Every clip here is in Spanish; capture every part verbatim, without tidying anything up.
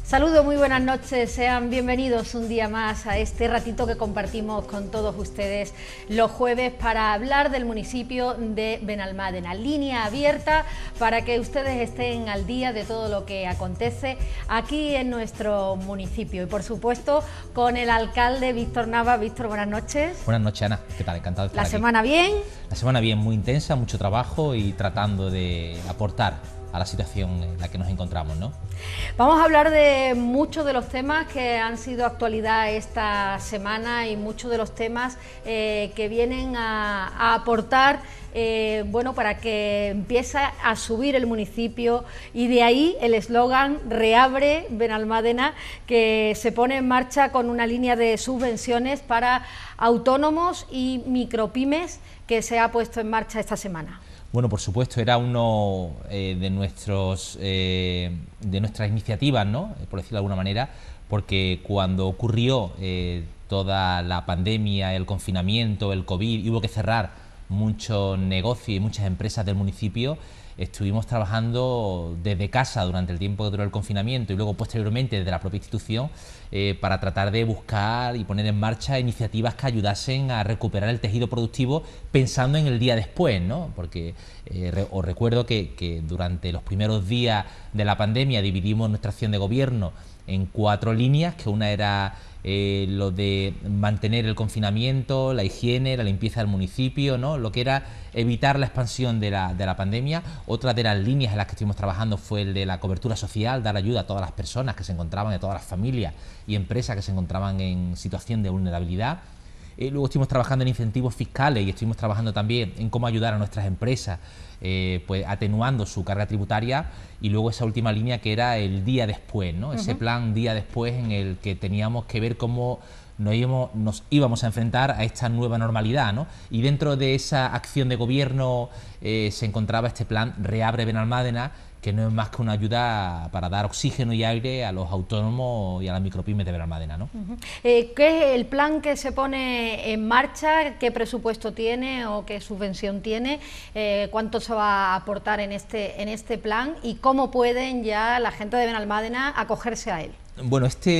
Saludos, muy buenas noches, sean bienvenidos un día más a este ratito que compartimos con todos ustedes los jueves para hablar del municipio de Benalmádena. Línea abierta para que ustedes estén al día de todo lo que acontece aquí en nuestro municipio y por supuesto con el alcalde Víctor Nava. Víctor, buenas noches. Buenas noches, Ana, ¿qué tal? Encantado de estar ¿La aquí. semana bien? La semana bien, muy intensa, mucho trabajo y tratando de aportar a la situación en la que nos encontramos, ¿no? Vamos a hablar de muchos de los temas que han sido actualidad esta semana y muchos de los temas eh, que vienen a, a aportar eh, bueno, para que empiece a subir el municipio, y de ahí el eslogan Reabre Benalmádena, que se pone en marcha con una línea de subvenciones para autónomos y micropymes que se ha puesto en marcha esta semana. Bueno, por supuesto, era uno eh, de nuestros eh, de nuestras iniciativas, ¿no? Por decirlo de alguna manera, porque cuando ocurrió eh, toda la pandemia, el confinamiento, el COVID, y hubo que cerrar muchos negocios y muchas empresas del municipio, estuvimos trabajando desde casa durante el tiempo que duró el confinamiento y luego posteriormente desde la propia institución eh, para tratar de buscar y poner en marcha iniciativas que ayudasen a recuperar el tejido productivo pensando en el día después, ¿no? Porque eh, re, os recuerdo que, que durante los primeros días de la pandemia dividimos nuestra acción de gobierno en cuatro líneas, que una era eh, lo de mantener el confinamiento, la higiene, la limpieza del municipio, ¿no? Lo que era evitar la expansión de la, de la pandemia. Otra de las líneas en las que estuvimos trabajando fue el de la cobertura social, dar ayuda a todas las personas que se encontraban, a todas las familias y empresas que se encontraban en situación de vulnerabilidad. Eh, luego estuvimos trabajando en incentivos fiscales y estuvimos trabajando también en cómo ayudar a nuestras empresas, eh, pues atenuando su carga tributaria, y luego esa última línea que era el día después, ¿no? Uh-huh. Ese plan día después en el que teníamos que ver cómo nos íbamos, nos íbamos a enfrentar a esta nueva normalidad, ¿no? Y dentro de esa acción de gobierno eh, se encontraba este plan Reabre Benalmádena, que no es más que una ayuda para dar oxígeno y aire a los autónomos y a las micropymes de Benalmádena, ¿no? Uh-huh. eh, ¿Qué es el plan que se pone en marcha? ¿Qué presupuesto tiene o qué subvención tiene? Eh, ¿Cuánto se va a aportar en este, en este plan? ¿Y cómo pueden ya la gente de Benalmádena acogerse a él? Bueno, este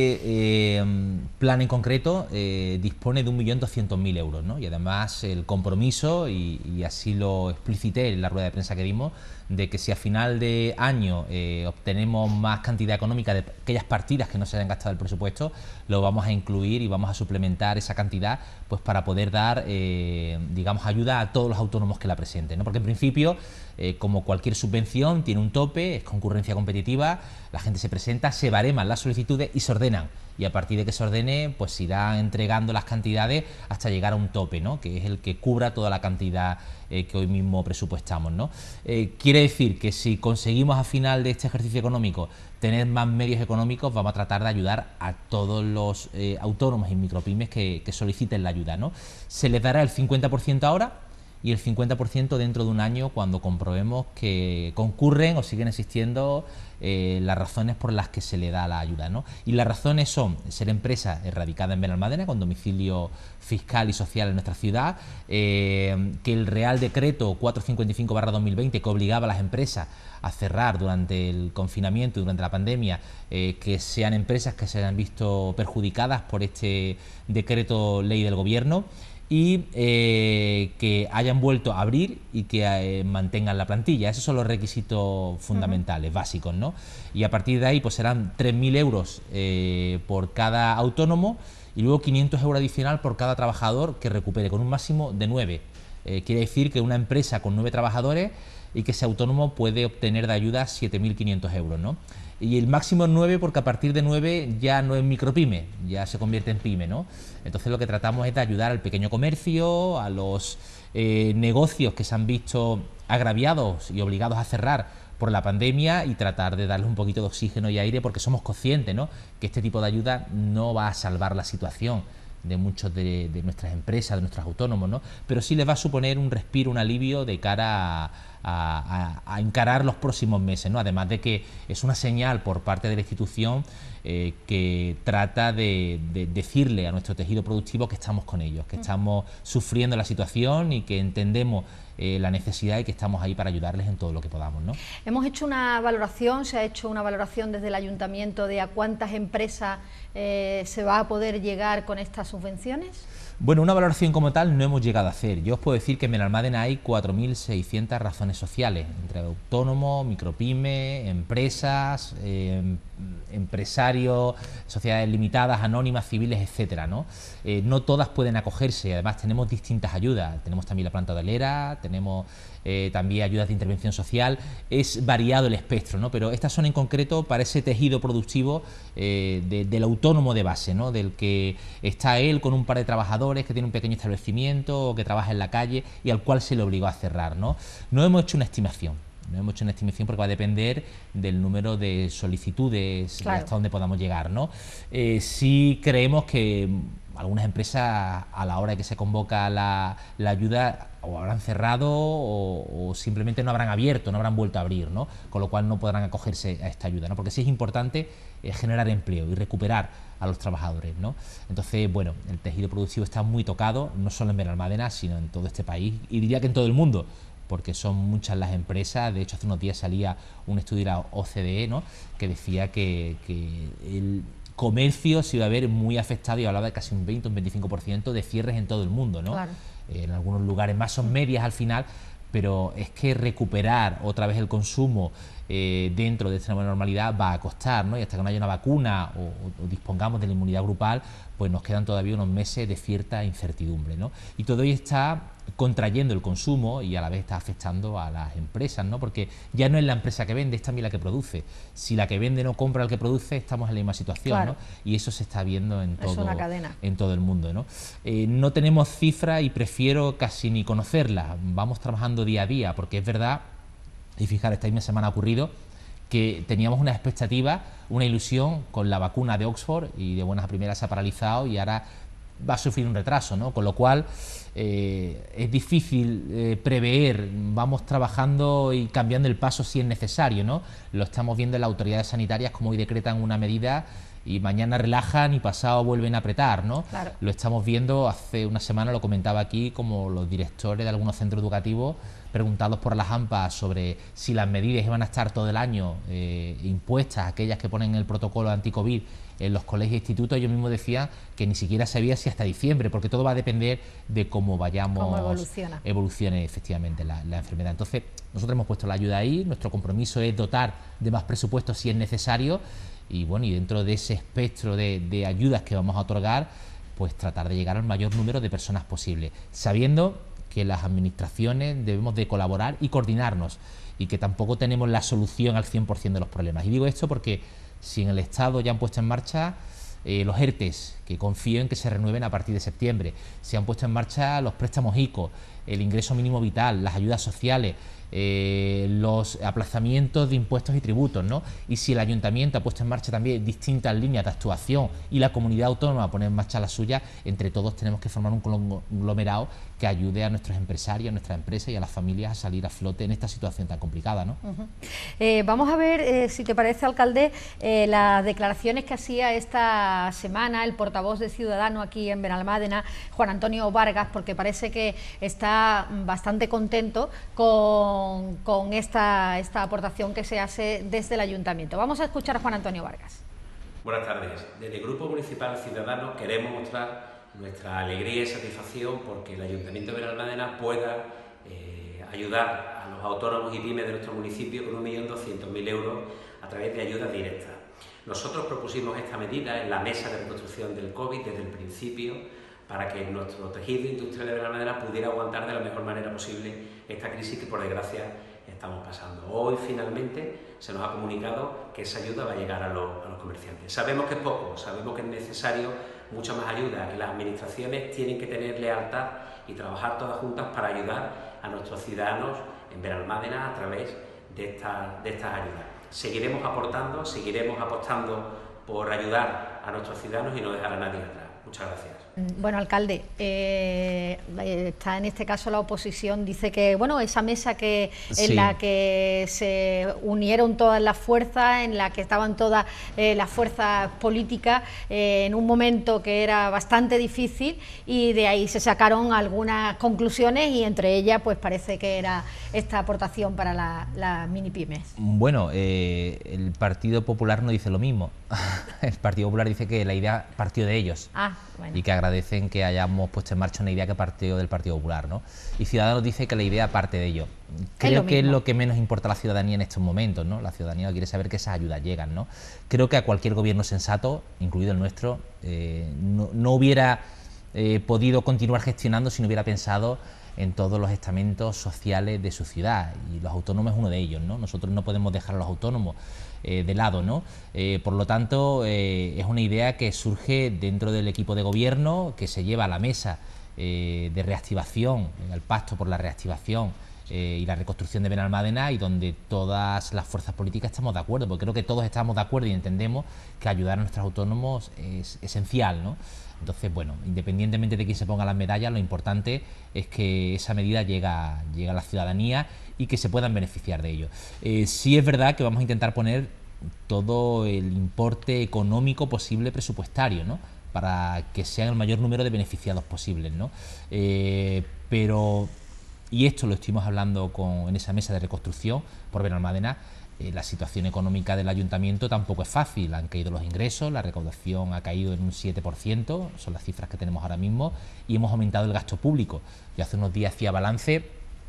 eh, plan en concreto eh, dispone de un millón doscientos mil euros, ¿no? Y además el compromiso, y, y así lo explicité en la rueda de prensa que dimos, de que si a final de año eh, obtenemos más cantidad económica de aquellas partidas que no se hayan gastado el presupuesto, lo vamos a incluir y vamos a suplementar esa cantidad pues para poder dar, eh, digamos, ayuda a todos los autónomos que la presenten, ¿no? Porque en principio, eh, como cualquier subvención, tiene un tope, es concurrencia competitiva, la gente se presenta, se bareman las solicitudes y se ordenan. Y a partir de que se ordene, pues se irá entregando las cantidades hasta llegar a un tope, ¿no? Que es el que cubra toda la cantidad eh, que hoy mismo presupuestamos, ¿no? Eh, quiere decir que si conseguimos a final de este ejercicio económico tener más medios económicos, vamos a tratar de ayudar a todos los eh, autónomos y micropymes que, que soliciten la ayuda, ¿no? Se les dará el cincuenta por ciento ahora y el cincuenta por ciento dentro de un año, cuando comprobemos que concurren o siguen existiendo eh, las razones por las que se le da la ayuda, ¿no? Y las razones son ser empresa radicada en Benalmádena con domicilio fiscal y social en nuestra ciudad, eh, que el Real Decreto cuatrocientos cincuenta y cinco barra dos mil veinte, que obligaba a las empresas a cerrar durante el confinamiento y durante la pandemia, eh, que sean empresas que se hayan visto perjudicadas por este decreto ley del gobierno, y eh, que hayan vuelto a abrir y que eh, mantengan la plantilla. Esos son los requisitos fundamentales, uh-huh. básicos, ¿no? Y a partir de ahí pues serán tres mil euros eh, por cada autónomo y luego quinientos euros adicional por cada trabajador que recupere, con un máximo de nueve. Eh, quiere decir que una empresa con nueve trabajadores y que ese autónomo puede obtener de ayuda siete mil quinientos euros, ¿no? Y el máximo es nueve, porque a partir de nueve ya no es micropyme, ya se convierte en pyme, ¿no? Entonces lo que tratamos es de ayudar al pequeño comercio, a los eh, negocios que se han visto agraviados y obligados a cerrar por la pandemia, y tratar de darles un poquito de oxígeno y aire, porque somos conscientes, ¿no?, que este tipo de ayuda no va a salvar la situación de muchos de, de nuestras empresas, de nuestros autónomos, ¿no?, pero sí les va a suponer un respiro, un alivio de cara a a, a, a encarar los próximos meses, ¿no? Además de que es una señal por parte de la institución eh, que trata de, de decirle a nuestro tejido productivo que estamos con ellos, que estamos sufriendo la situación y que entendemos eh, la necesidad y que estamos ahí para ayudarles en todo lo que podamos, ¿no? Hemos hecho una valoración, se ha hecho una valoración desde el Ayuntamiento de a cuántas empresas eh, se va a poder llegar con estas subvenciones. Bueno, una valoración como tal no hemos llegado a hacer. Yo os puedo decir que en Benalmádena hay cuatro mil seiscientas razones sociales, entre autónomos, micropymes, empresas, eh, empresarios, sociedades limitadas, anónimas, civiles, etcétera, ¿no? Eh, no todas pueden acogerse, además tenemos distintas ayudas. Tenemos también la planta hotelera, tenemos eh, también ayudas de intervención social. Es variado el espectro, ¿no? Pero estas son en concreto para ese tejido productivo eh, de, del autónomo de base, ¿no? Del que está él con un par de trabajadores, que tiene un pequeño establecimiento o que trabaja en la calle y al cual se le obligó a cerrar, ¿no? No hemos hecho una estimación, no hemos hecho una estimación porque va a depender del número de solicitudes, claro, hasta donde podamos llegar, ¿no? Eh, sí creemos que algunas empresas a la hora de que se convoca la, la ayuda o habrán cerrado o, o simplemente no habrán abierto, no habrán vuelto a abrir, ¿no? Con lo cual no podrán acogerse a esta ayuda, ¿no? Porque sí es importante eh, generar empleo y recuperar a los trabajadores, ¿no? Entonces, bueno, el tejido productivo está muy tocado, no solo en Benalmádena, sino en todo este país y diría que en todo el mundo, porque son muchas las empresas. De hecho, hace unos días salía un estudio de la O C D E, ¿no?, que decía que, que el comercio se iba a ver muy afectado y hablaba de casi un veinte, un veinticinco por ciento de cierres en todo el mundo, ¿no? Claro. Eh, en algunos lugares más son medias al final, pero es que recuperar otra vez el consumo eh, dentro de esta nueva normalidad va a costar, ¿no? Y hasta que no haya una vacuna o, o, o dispongamos de la inmunidad grupal, pues nos quedan todavía unos meses de cierta incertidumbre, ¿no? Y todo ello está contrayendo el consumo y a la vez está afectando a las empresas, ¿no? Porque ya no es la empresa que vende, es también la que produce. Si la que vende no compra al que produce, estamos en la misma situación, claro, ¿no? Y eso se está viendo en todo, es una cadena. En todo el mundo, ¿no? Eh, no tenemos cifras y prefiero casi ni conocerlas. Vamos trabajando día a día, porque es verdad, y fijar, esta misma semana ha ocurrido que teníamos una expectativa, una ilusión con la vacuna de Oxford y de buenas a primeras se ha paralizado y ahora va a sufrir un retraso, ¿no? Con lo cual eh, es difícil eh, prever, vamos trabajando y cambiando el paso si es necesario, ¿no? Lo estamos viendo en las autoridades sanitarias como hoy decretan una medida y mañana relajan y pasado vuelven a apretar, ¿no? Claro. Lo estamos viendo, hace una semana lo comentaba aquí, como los directores de algunos centros educativos preguntados por las AMPA sobre si las medidas iban a estar todo el año eh, impuestas, aquellas que ponen el protocolo anti-COVID en los colegios e institutos, ellos mismos decían que ni siquiera sabía si hasta diciembre, porque todo va a depender de cómo vayamos, cómo evoluciona. evolucione efectivamente la, la enfermedad. Entonces, nosotros hemos puesto la ayuda ahí, nuestro compromiso es dotar de más presupuesto si es necesario y bueno, y dentro de ese espectro de, de ayudas que vamos a otorgar, pues tratar de llegar al mayor número de personas posible, sabiendo que las administraciones debemos de colaborar y coordinarnos y que tampoco tenemos la solución al cien por cien de los problemas. Y digo esto porque si en el Estado ya han puesto en marcha eh, los ERTES, que confío en que se renueven a partir de septiembre, se han puesto en marcha los préstamos ICO, el ingreso mínimo vital, las ayudas sociales, eh, los aplazamientos de impuestos y tributos, ¿no? Y si el Ayuntamiento ha puesto en marcha también distintas líneas de actuación y la comunidad autónoma pone en marcha la suya, entre todos tenemos que formar un conglomerado que ayude a nuestros empresarios, a nuestras empresas y a las familias a salir a flote en esta situación tan complicada, ¿no? Uh-huh. eh, vamos a ver, eh, si te parece, alcalde, eh, las declaraciones que hacía esta semana el portavoz de Ciudadanos aquí en Benalmádena, Juan Antonio Vargas, porque parece que está bastante contento con, con esta, esta aportación que se hace desde el Ayuntamiento. Vamos a escuchar a Juan Antonio Vargas. Buenas tardes. Desde el Grupo Municipal Ciudadanos queremos mostrar nuestra alegría y satisfacción porque el Ayuntamiento de Benalmádena pueda eh, ayudar a los autónomos y pymes de nuestro municipio con un millón doscientos mil euros a través de ayudas directas. Nosotros propusimos esta medida en la mesa de reconstrucción del COVID desde el principio para que nuestro tejido industrial de Benalmádena pudiera aguantar de la mejor manera posible esta crisis que por desgracia estamos pasando. Hoy finalmente se nos ha comunicado que esa ayuda va a llegar a los, a los comerciantes. Sabemos que es poco, sabemos que es necesario mucha más ayuda, que las administraciones tienen que tener lealtad y trabajar todas juntas para ayudar a nuestros ciudadanos en Benalmádena a través de, esta, de estas ayudas. Seguiremos aportando, seguiremos apostando por ayudar a nuestros ciudadanos y no dejar a nadie atrás. Muchas gracias. Bueno, alcalde, eh, está en este caso la oposición, dice que, bueno, esa mesa que en sí. la que se unieron todas las fuerzas, en la que estaban todas eh, las fuerzas políticas, eh, en un momento que era bastante difícil, y de ahí se sacaron algunas conclusiones y entre ellas, pues parece que era esta aportación para las la mini pymes. Bueno, eh, el Partido Popular no dice lo mismo. El Partido Popular dice que la idea partió de ellos. Ah, bueno. Y que agradecen que hayamos puesto en marcha una idea que partió del Partido Popular, ¿no? Y Ciudadanos dice que la idea parte de ello. Creo es que es lo que menos importa a la ciudadanía en estos momentos, ¿no? La ciudadanía quiere saber que esas ayudas llegan, ¿no? Creo que a cualquier gobierno sensato, incluido el nuestro, eh, no, no hubiera eh, podido continuar gestionando si no hubiera pensado en todos los estamentos sociales de su ciudad, y los autónomos es uno de ellos, ¿no? Nosotros no podemos dejar a los autónomos eh, de lado, ¿no? Eh, por lo tanto, eh, es una idea que surge dentro del equipo de gobierno, que se lleva a la mesa eh, de reactivación, al pacto por la reactivación eh, y la reconstrucción de Benalmádena, y donde todas las fuerzas políticas estamos de acuerdo, porque creo que todos estamos de acuerdo y entendemos que ayudar a nuestros autónomos es esencial, ¿no? Entonces, bueno, independientemente de quién se ponga las medallas, lo importante es que esa medida llega, llega a la ciudadanía y que se puedan beneficiar de ello. Eh, sí es verdad que vamos a intentar poner todo el importe económico posible presupuestario, ¿no?, para que sean el mayor número de beneficiados posibles, ¿no? Eh, pero, y esto lo estuvimos hablando con, en esa mesa de reconstrucción por Benalmádena, Eh, la situación económica del ayuntamiento tampoco es fácil. Han caído los ingresos, la recaudación ha caído en un siete por ciento, son las cifras que tenemos ahora mismo, y hemos aumentado el gasto público. Yo hace unos días hacía balance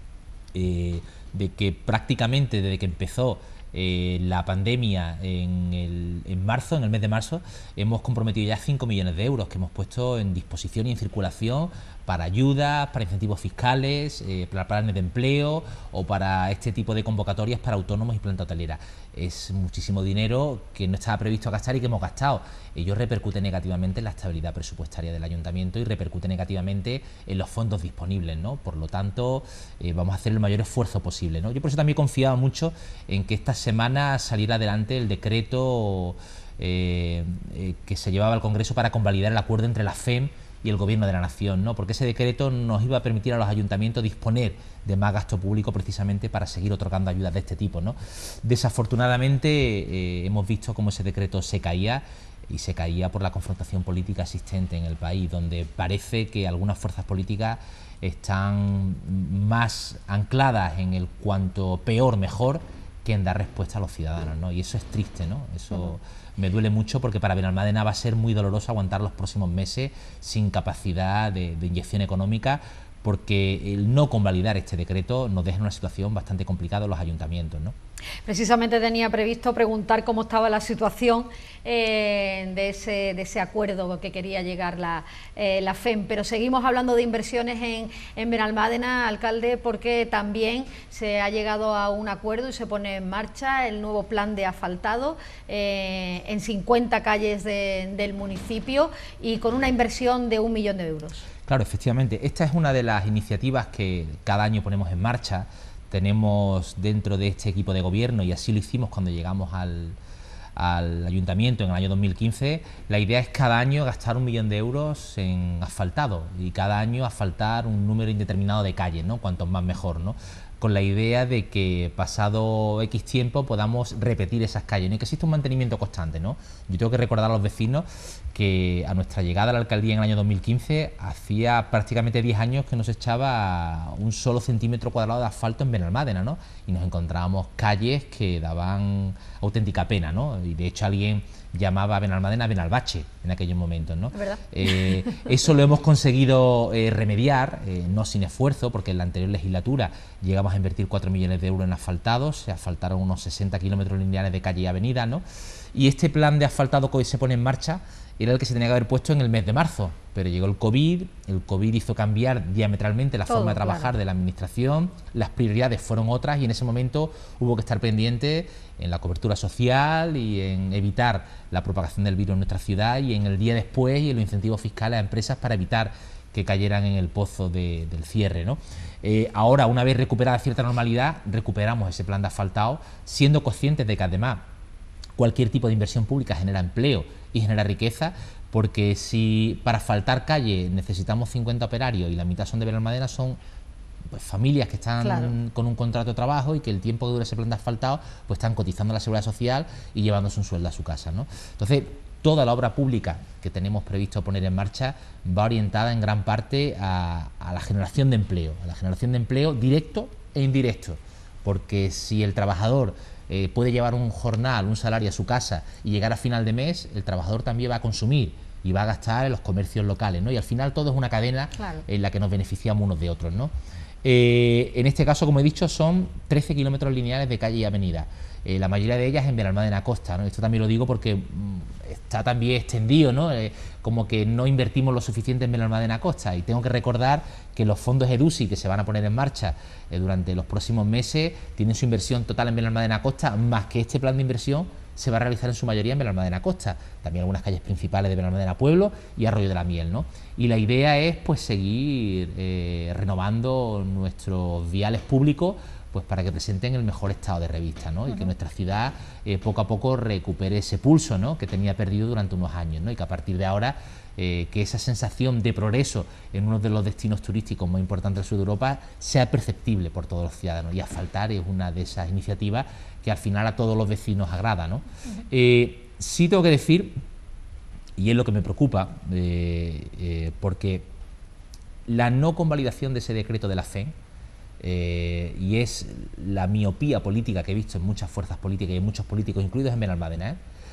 eh, de que prácticamente desde que empezó eh, la pandemia en, el, en marzo, en el mes de marzo, hemos comprometido ya cinco millones de euros que hemos puesto en disposición y en circulación para ayudas, para incentivos fiscales, eh, para planes de empleo o para este tipo de convocatorias para autónomos y planta hotelera. Es muchísimo dinero que no estaba previsto gastar y que hemos gastado. Ello repercute negativamente en la estabilidad presupuestaria del ayuntamiento y repercute negativamente en los fondos disponibles, ¿no? Por lo tanto, eh, vamos a hacer el mayor esfuerzo posible, ¿no? Yo por eso también confiaba mucho en que esta semana saliera adelante el decreto eh, eh, que se llevaba al Congreso para convalidar el acuerdo entre la F E M y el Gobierno de la Nación, ¿no? Porque ese decreto nos iba a permitir a los ayuntamientos disponer de más gasto público precisamente para seguir otorgando ayudas de este tipo, ¿no? Desafortunadamente eh, hemos visto cómo ese decreto se caía, y se caía por la confrontación política existente en el país, donde parece que algunas fuerzas políticas están más ancladas en el cuanto peor mejor que en dar respuesta a los ciudadanos, ¿no? Y eso es triste, ¿no? Eso uh-huh. me duele mucho, porque para Benalmádena va a ser muy doloroso aguantar los próximos meses sin capacidad de, de inyección económica, porque el no convalidar este decreto nos deja en una situación bastante complicada en los ayuntamientos, ¿no? Precisamente tenía previsto preguntar cómo estaba la situación eh, de, ese, de ese acuerdo que quería llegar la, eh, la F E M, pero seguimos hablando de inversiones en, en Benalmádena, alcalde, porque también se ha llegado a un acuerdo y se pone en marcha el nuevo plan de asfaltado eh, en cincuenta calles de, del municipio, y con una inversión de un millón de euros. Claro, efectivamente, esta es una de las iniciativas que cada año ponemos en marcha. Tenemos dentro de este equipo de gobierno, y así lo hicimos cuando llegamos al, al ayuntamiento en el año dos mil quince, la idea es cada año gastar un millón de euros en asfaltado, y cada año asfaltar un número indeterminado de calles, ¿no? Cuantos más mejor, ¿no? Con la idea de que pasado X tiempo podamos repetir esas calles, ¿no? Y que exista un mantenimiento constante, ¿no? Yo tengo que recordar a los vecinos que a nuestra llegada a la alcaldía en el año dos mil quince hacía prácticamente diez años que no se echaba un solo centímetro cuadrado de asfalto en Benalmádena, ¿no? Y nos encontrábamos calles que daban auténtica pena, ¿no? Y de hecho alguien llamaba a Benalmádena Benalbache en aquellos momentos, ¿no? ¿Verdad? Eh, eso lo hemos conseguido eh, remediar, eh, no sin esfuerzo, porque en la anterior legislatura llegamos a invertir cuatro millones de euros en asfaltados, se asfaltaron unos sesenta kilómetros lineales de calle y avenida, ¿no? Y este plan de asfaltado que hoy se pone en marcha era el que se tenía que haber puesto en el mes de marzo, pero llegó el COVID, el COVID hizo cambiar diametralmente la Todo, forma de trabajar claro. de la administración, las prioridades fueron otras, y en ese momento hubo que estar pendiente en la cobertura social y en evitar la propagación del virus en nuestra ciudad, y en el día después y en los incentivos fiscales a empresas para evitar que cayeran en el pozo de, del cierre, ¿no? Eh, ahora, una vez recuperada cierta normalidad, recuperamos ese plan de asfaltado, siendo conscientes de que además cualquier tipo de inversión pública genera empleo y genera riqueza, Porque si para asfaltar calle necesitamos cincuenta operarios y la mitad son de Benalmádena, son pues, familias que están claro. con un contrato de trabajo y que el tiempo que dure ese plan de asfaltado pues están cotizando a la Seguridad Social y llevándose un sueldo a su casa, ¿no? Entonces, toda la obra pública que tenemos previsto poner en marcha va orientada en gran parte a, a la generación de empleo, a la generación de empleo directo e indirecto, porque si el trabajador eh, puede llevar un jornal, un salario a su casa y llegar a final de mes, el trabajador también va a consumir y va a gastar en los comercios locales, ¿no? Y al final todo es una cadena claro. en la que nos beneficiamos unos de otros, ¿no? Eh, en este caso, como he dicho, son trece kilómetros lineales de calle y avenida. Eh, la mayoría de ellas en Benalmádena Costa, ¿no? Esto también lo digo porque mmm, está también extendido, ¿no? Eh, como que no invertimos lo suficiente en Benalmádena Costa, y tengo que recordar que los fondos EDUSI que se van a poner en marcha eh, durante los próximos meses tienen su inversión total en Benalmádena Costa, más que este plan de inversión se va a realizar en su mayoría en Benalmádena Costa, también algunas calles principales de Benalmádena Pueblo y Arroyo de la Miel, ¿no? Y la idea es pues seguir eh, renovando nuestros viales públicos pues para que presenten el mejor estado de revista, ¿no? Uh-huh. Y que nuestra ciudad eh, poco a poco recupere ese pulso, ¿no? Que tenía perdido durante unos años, ¿no? Y que a partir de ahora eh, que esa sensación de progreso en uno de los destinos turísticos más importantes del sur de Europa sea perceptible por todos los ciudadanos, y asfaltar es una de esas iniciativas que al final a todos los vecinos agrada, ¿no? Uh-huh. eh, sí tengo que decir, y es lo que me preocupa, eh, eh, porque la no convalidación de ese decreto de la F E M, Eh, y es la miopía política que he visto en muchas fuerzas políticas y en muchos políticos, incluidos en Benalmádena, ¿eh?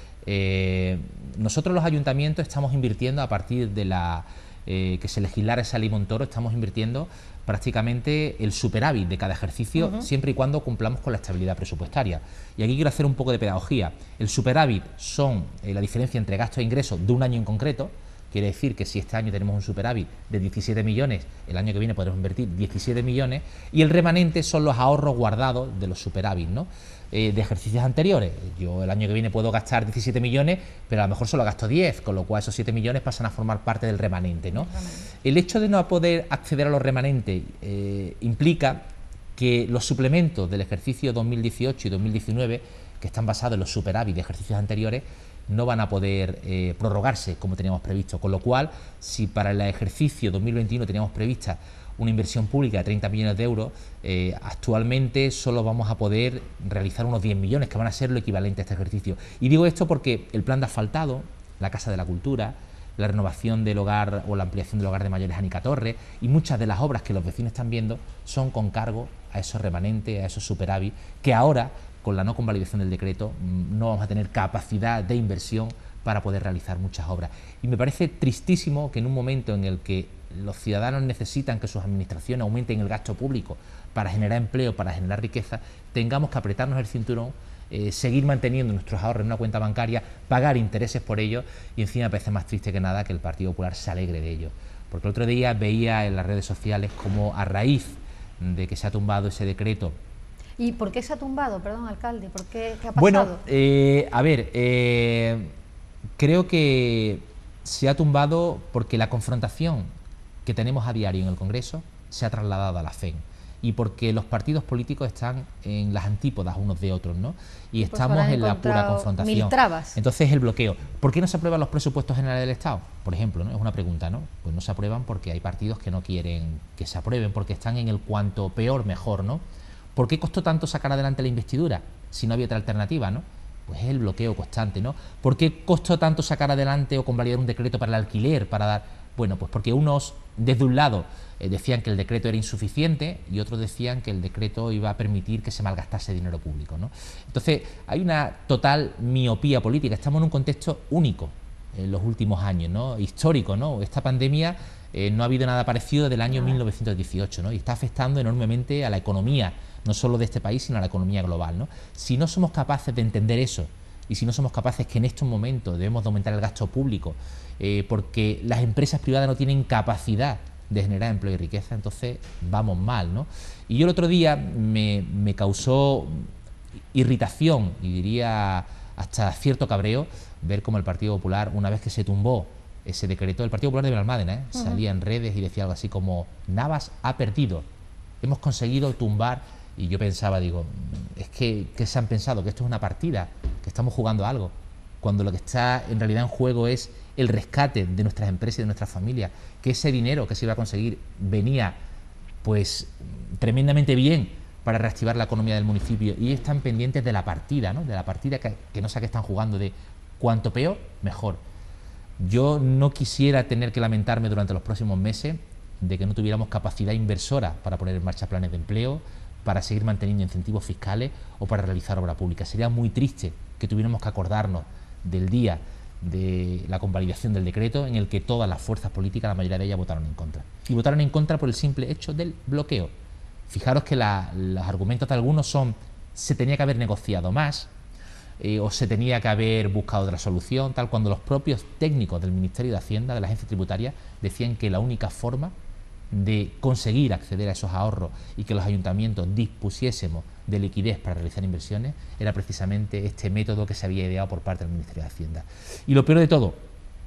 Eh, nosotros los ayuntamientos estamos invirtiendo a partir de la eh, que se legislara esa ley Montoro, estamos invirtiendo prácticamente el superávit de cada ejercicio, uh-huh. siempre y cuando cumplamos con la estabilidad presupuestaria. Y aquí quiero hacer un poco de pedagogía. El superávit son eh, la diferencia entre gastos e ingresos de un año en concreto. Quiere decir que si este año tenemos un superávit de diecisiete millones, el año que viene podremos invertir diecisiete millones, y el remanente son los ahorros guardados de los superávit, ¿no? Eh, de ejercicios anteriores. Yo el año que viene puedo gastar diecisiete millones, pero a lo mejor solo gasto diez, con lo cual esos siete millones pasan a formar parte del remanente, ¿no? El hecho de no poder acceder a los remanentes eh, implica que los suplementos del ejercicio dos mil dieciocho y dos mil diecinueve, que están basados en los superávit de ejercicios anteriores, no van a poder eh, prorrogarse como teníamos previsto, con lo cual, si para el ejercicio dos mil veintiuno teníamos prevista una inversión pública de treinta millones de euros, eh, actualmente solo vamos a poder realizar unos diez millones, que van a ser lo equivalente a este ejercicio. Y digo esto porque el plan de asfaltado, la Casa de la Cultura, la renovación del hogar o la ampliación del hogar de mayores Anica Torres y muchas de las obras que los vecinos están viendo son con cargo a esos remanentes, a esos superávit, que ahora, con la no convalidación del decreto, no vamos a tener capacidad de inversión para poder realizar muchas obras. Y me parece tristísimo que en un momento en el que los ciudadanos necesitan que sus administraciones aumenten el gasto público para generar empleo, para generar riqueza, tengamos que apretarnos el cinturón, eh, seguir manteniendo nuestros ahorros en una cuenta bancaria, pagar intereses por ellos, y encima me parece más triste que nada que el Partido Popular se alegre de ello. Porque el otro día veía en las redes sociales como a raíz de que se ha tumbado ese decreto. ¿Y por qué se ha tumbado, perdón, alcalde? ¿Por qué, qué ha pasado? Bueno, eh, a ver, eh, creo que se ha tumbado porque la confrontación que tenemos a diario en el Congreso se ha trasladado a la F E M, y porque los partidos políticos están en las antípodas unos de otros, ¿no? Y pues estamos en la pura confrontación. Mil trabas. Entonces, el bloqueo. ¿Por qué no se aprueban los presupuestos generales del Estado? Por ejemplo, ¿no? Es una pregunta, ¿no? Pues no se aprueban porque hay partidos que no quieren que se aprueben, porque están en el cuanto peor, mejor, ¿no? ¿Por qué costó tanto sacar adelante la investidura si no había otra alternativa, ¿no? Pues es el bloqueo constante, ¿no? ¿Por qué costó tanto sacar adelante o convalidar un decreto para el alquiler, para dar...? Bueno, pues porque unos, desde un lado, eh, decían que el decreto era insuficiente y otros decían que el decreto iba a permitir que se malgastase dinero público, ¿no? Entonces, hay una total miopía política. Estamos en un contexto único en los últimos años, ¿no? Histórico, ¿no? Esta pandemia eh, no ha habido nada parecido desde el año mil novecientos dieciocho, ¿no? Y está afectando enormemente a la economía, no solo de este país, sino a la economía global, ¿no? Si no somos capaces de entender eso, y si no somos capaces que en estos momentos debemos de aumentar el gasto público, eh, porque las empresas privadas no tienen capacidad de generar empleo y riqueza, entonces vamos mal, ¿no? Y yo el otro día me, me causó irritación, y diría hasta cierto cabreo, ver cómo el Partido Popular, una vez que se tumbó ese decreto, el Partido Popular de Benalmádena, ¿eh? Uh-huh. salía en redes y decía algo así como: Navas ha perdido, hemos conseguido tumbar. Y yo pensaba, digo, es que, que se han pensado que esto es una partida, que estamos jugando a algo, cuando lo que está en realidad en juego es el rescate de nuestras empresas y de nuestras familias, que ese dinero que se iba a conseguir venía pues tremendamente bien para reactivar la economía del municipio, y están pendientes de la partida, ¿no? De la partida que, que no sé a qué están jugando, de cuanto peor, mejor. Yo no quisiera tener que lamentarme durante los próximos meses de que no tuviéramos capacidad inversora para poner en marcha planes de empleo, para seguir manteniendo incentivos fiscales o para realizar obra pública. Sería muy triste que tuviéramos que acordarnos del día de la convalidación del decreto en el que todas las fuerzas políticas, la mayoría de ellas, votaron en contra. Y votaron en contra por el simple hecho del bloqueo. Fijaros que la, los argumentos de algunos son: se tenía que haber negociado más, eh, o se tenía que haber buscado otra solución, tal, cuando los propios técnicos del Ministerio de Hacienda, de la Agencia Tributaria, decían que la única forma de conseguir acceder a esos ahorros y que los ayuntamientos dispusiésemos de liquidez para realizar inversiones era precisamente este método que se había ideado por parte del Ministerio de Hacienda. Y lo peor de todo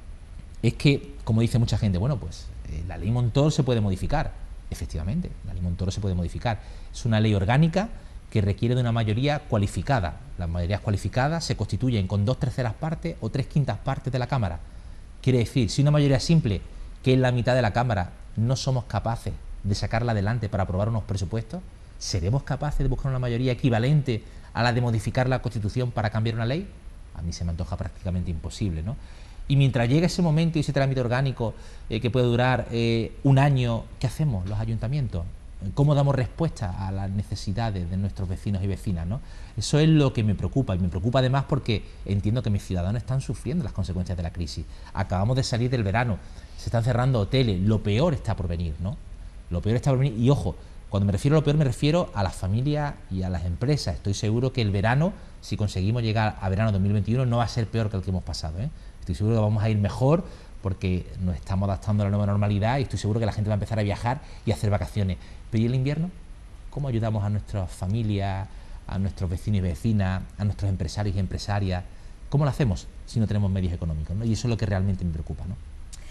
es que, como dice mucha gente, bueno, pues eh, la ley Montoro se puede modificar. Efectivamente, la ley Montoro se puede modificar. Es una ley orgánica que requiere de una mayoría cualificada. Las mayorías cualificadas se constituyen con dos terceras partes o tres quintas partes de la Cámara. Quiere decir, si una mayoría simple, que es la mitad de la Cámara, no somos capaces de sacarla adelante para aprobar unos presupuestos, ¿seremos capaces de buscar una mayoría equivalente a la de modificar la Constitución para cambiar una ley? A mí se me antoja prácticamente imposible, ¿no? Y mientras llegue ese momento y ese trámite orgánico eh, que puede durar eh, un año, ¿qué hacemos los ayuntamientos? ¿Cómo damos respuesta a las necesidades de nuestros vecinos y vecinas, ¿no? Eso es lo que me preocupa, y me preocupa además porque entiendo que mis ciudadanos están sufriendo las consecuencias de la crisis. Acabamos de salir del verano, se están cerrando hoteles, lo peor está por venir, ¿no? Lo peor está por venir, y ojo, cuando me refiero a lo peor me refiero a las familias y a las empresas. Estoy seguro que el verano, si conseguimos llegar a verano dos mil veintiuno, no va a ser peor que el que hemos pasado, ¿eh? Estoy seguro que vamos a ir mejor porque nos estamos adaptando a la nueva normalidad, y estoy seguro que la gente va a empezar a viajar y a hacer vacaciones. Pero ¿y el invierno? ¿Cómo ayudamos a nuestras familias, a nuestros vecinos y vecinas, a nuestros empresarios y empresarias? ¿Cómo lo hacemos si no tenemos medios económicos, ¿no? Y eso es lo que realmente me preocupa, ¿no?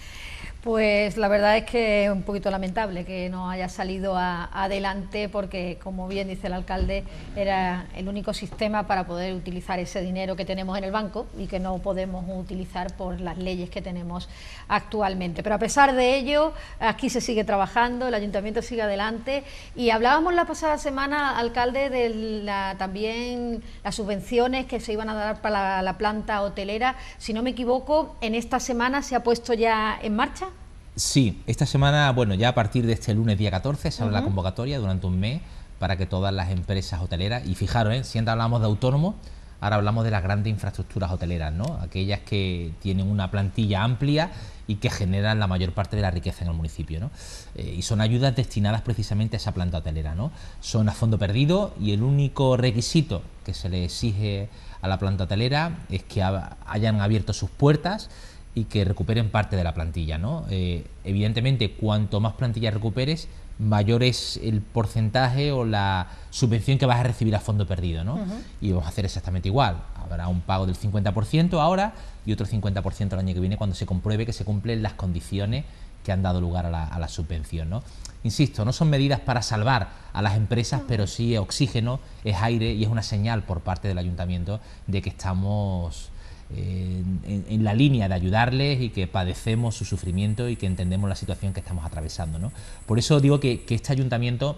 Pues la verdad es que es un poquito lamentable que no haya salido a, adelante, porque, como bien dice el alcalde, era el único sistema para poder utilizar ese dinero que tenemos en el banco y que no podemos utilizar por las leyes que tenemos actualmente. Pero a pesar de ello, aquí se sigue trabajando, el ayuntamiento sigue adelante, y hablábamos la pasada semana, alcalde, de la, también las subvenciones que se iban a dar para la, la planta hotelera. Si no me equivoco, en esta semana se ha puesto ya en marcha. Sí, esta semana, bueno, ya a partir de este lunes día catorce se abre Uh-huh. la convocatoria durante un mes para que todas las empresas hoteleras, y fijaros, ¿eh? Si antes hablamos de autónomos, ahora hablamos de las grandes infraestructuras hoteleras, ¿no? Aquellas que tienen una plantilla amplia y que generan la mayor parte de la riqueza en el municipio, ¿no? Eh, y son ayudas destinadas precisamente a esa planta hotelera, ¿no? Son a fondo perdido, y el único requisito que se le exige a la planta hotelera es que ha, hayan abierto sus puertas y que recuperen parte de la plantilla, ¿no? Eh, evidentemente, cuanto más plantilla recuperes, mayor es el porcentaje o la subvención que vas a recibir a fondo perdido, ¿no? Uh-huh. Y vamos a hacer exactamente igual. Habrá un pago del cincuenta por ciento ahora y otro cincuenta por ciento el año que viene, cuando se compruebe que se cumplen las condiciones que han dado lugar a la, a la subvención, ¿no? Insisto, no son medidas para salvar a las empresas, pero sí es oxígeno, es aire, y es una señal por parte del ayuntamiento de que estamos Eh, en, en la línea de ayudarles y que padecemos su sufrimiento y que entendemos la situación que estamos atravesando, ¿no? Por eso digo que, que este ayuntamiento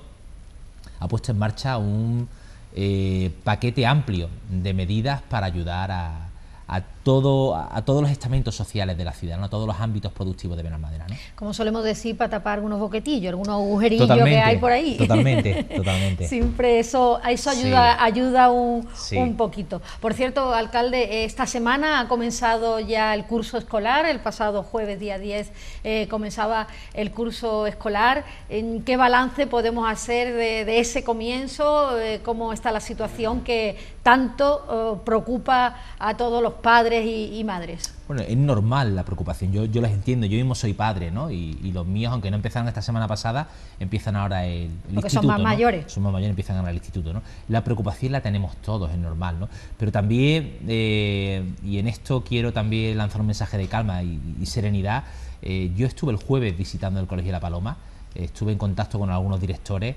ha puesto en marcha un eh, paquete amplio de medidas para ayudar a, a, todo, a todos los estamentos sociales de la ciudad, ¿no? A todos los ámbitos productivos de Benalmádena, ¿no? Como solemos decir, para tapar algunos boquetillos, algunos agujerillos Totalmente, que hay por ahí. Totalmente, totalmente. Siempre eso, eso ayuda, sí. ayuda un, sí. un poquito. Por cierto, alcalde, esta semana ha comenzado ya el curso escolar. El pasado jueves, día diez, eh, comenzaba el curso escolar. ¿En qué balance podemos hacer de, de ese comienzo? Eh, ¿Cómo está la situación que tanto eh, preocupa a todos los padres y, y madres? Bueno, es normal la preocupación, yo, yo las entiendo, yo mismo soy padre, ¿no? Y, y los míos, aunque no empezaron esta semana pasada, empiezan ahora el, el Porque instituto, son más ¿no? mayores. Son más mayores, empiezan ahora el instituto, ¿no? La preocupación la tenemos todos, es normal, ¿no? Pero también, eh, y en esto quiero también lanzar un mensaje de calma y, y serenidad. Eh, yo estuve el jueves visitando el Colegio La Paloma, eh, estuve en contacto con algunos directores,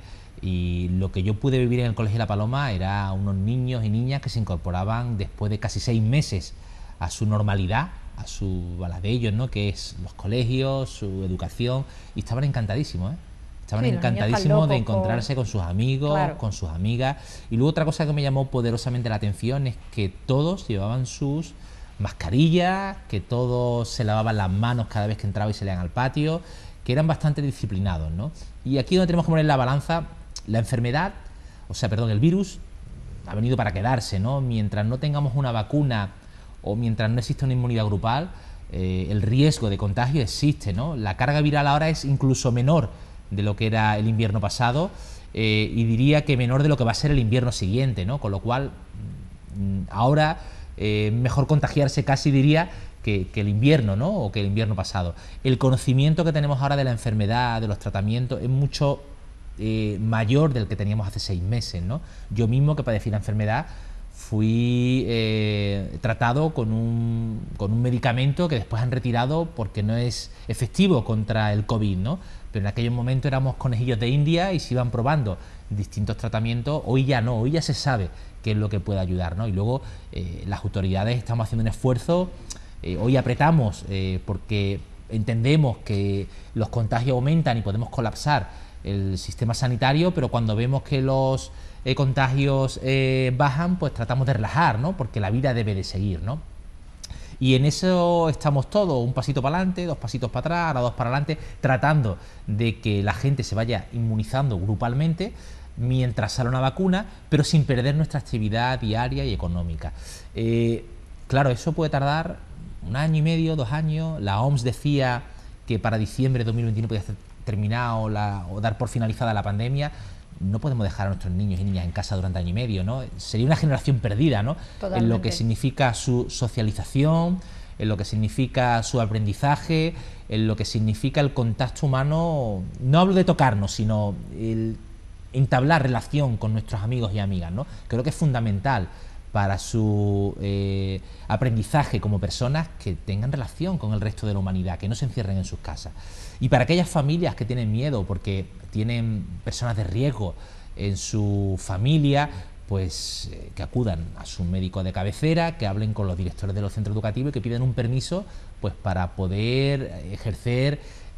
y lo que yo pude vivir en el Colegio La Paloma era unos niños y niñas que se incorporaban después de casi seis meses a su normalidad, a su a la de ellos, ¿no? Que es los colegios, su educación, y estaban encantadísimos, ¿eh? Estaban Sí, encantadísimos de locos, encontrarse con sus amigos, claro. con sus amigas. Y luego otra cosa que me llamó poderosamente la atención es que todos llevaban sus mascarillas, que todos se lavaban las manos cada vez que entraba y salían al patio, que eran bastante disciplinados, ¿no? Y aquí donde tenemos que poner la balanza, la enfermedad, o sea, perdón, el virus ha venido para quedarse, ¿no? Mientras no tengamos una vacuna o mientras no exista una inmunidad grupal, eh, el riesgo de contagio existe, ¿no? La carga viral ahora es incluso menor de lo que era el invierno pasado, eh, y diría que menor de lo que va a ser el invierno siguiente, ¿no? Con lo cual, ahora eh, mejor contagiarse casi diría que, que el invierno, ¿no? O que el invierno pasado. El conocimiento que tenemos ahora de la enfermedad, de los tratamientos, es mucho eh, mayor del que teníamos hace seis meses, ¿no? Yo mismo, que padecí la enfermedad, fui eh, tratado con un, con un medicamento que después han retirado porque no es efectivo contra el COVID, ¿no? Pero en aquellos momentos éramos conejillos de India y se iban probando distintos tratamientos. Hoy ya no, hoy ya se sabe qué es lo que puede ayudar, ¿no? Y luego eh, las autoridades estamos haciendo un esfuerzo, eh, hoy apretamos eh, porque entendemos que los contagios aumentan y podemos colapsar el sistema sanitario, pero cuando vemos que los eh, contagios eh, bajan, pues tratamos de relajar, ¿no? Porque la vida debe de seguir, ¿no? Y en eso estamos todos, un pasito para adelante, dos pasitos para atrás, ahora dos para adelante, tratando de que la gente se vaya inmunizando grupalmente mientras sale una vacuna, pero sin perder nuestra actividad diaria y económica. Eh, claro, eso puede tardar un año y medio, dos años. La O M S decía que para diciembre de dos mil veintiuno podía estar terminado la, o dar por finalizada la pandemia. No podemos dejar a nuestros niños y niñas en casa durante año y medio, ¿no? Sería una generación perdida, ¿no? Totalmente. En lo que significa su socialización, en lo que significa su aprendizaje, en lo que significa el contacto humano. No hablo de tocarnos, sino el entablar relación con nuestros amigos y amigas, ¿no? Creo que es fundamental para su eh, aprendizaje como personas que tengan relación con el resto de la humanidad, que no se encierren en sus casas. Y para aquellas familias que tienen miedo porque tienen personas de riesgo en su familia, pues eh, que acudan a su médico de cabecera, que hablen con los directores de los centros educativos y que pidan un permiso pues para poder ejercer,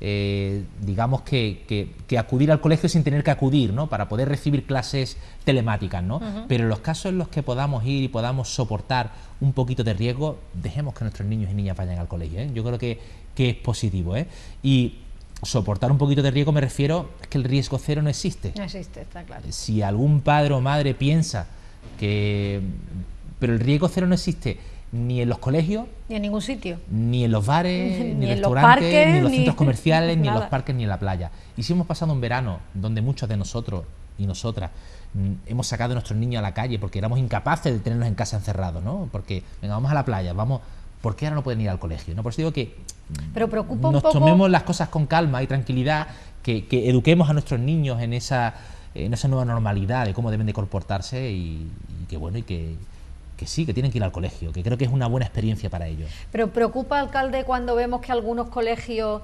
eh, digamos que, que, que acudir al colegio sin tener que acudir, ¿no? Para poder recibir clases telemáticas, ¿no? Uh-huh. Pero en los casos en los que podamos ir y podamos soportar un poquito de riesgo, dejemos que nuestros niños y niñas vayan al colegio, ¿eh? Yo creo que, que es positivo, ¿eh? Y soportar un poquito de riesgo me refiero es que el riesgo cero no existe. No existe, está claro. Si algún padre o madre piensa que... Pero el riesgo cero no existe ni en los colegios, ni en ningún sitio, ni en los bares, ni, ni en en restaurantes, los parques, ni en los ni... centros comerciales, ni en Nada. los parques, ni en la playa. Y si hemos pasado un verano donde muchos de nosotros y nosotras mm, hemos sacado a nuestros niños a la calle porque éramos incapaces de tenerlos en casa encerrados, ¿no? Porque, venga, vamos a la playa, vamos... ¿Por qué ahora no pueden ir al colegio? ¿No? Por eso digo que Pero preocupa nos un poco... tomemos las cosas con calma y tranquilidad, que, que eduquemos a nuestros niños en esa, en esa nueva normalidad de cómo deben de comportarse y, y que bueno, y que, que sí, que tienen que ir al colegio, que creo que es una buena experiencia para ellos. Pero preocupa, alcalde, cuando vemos que algunos colegios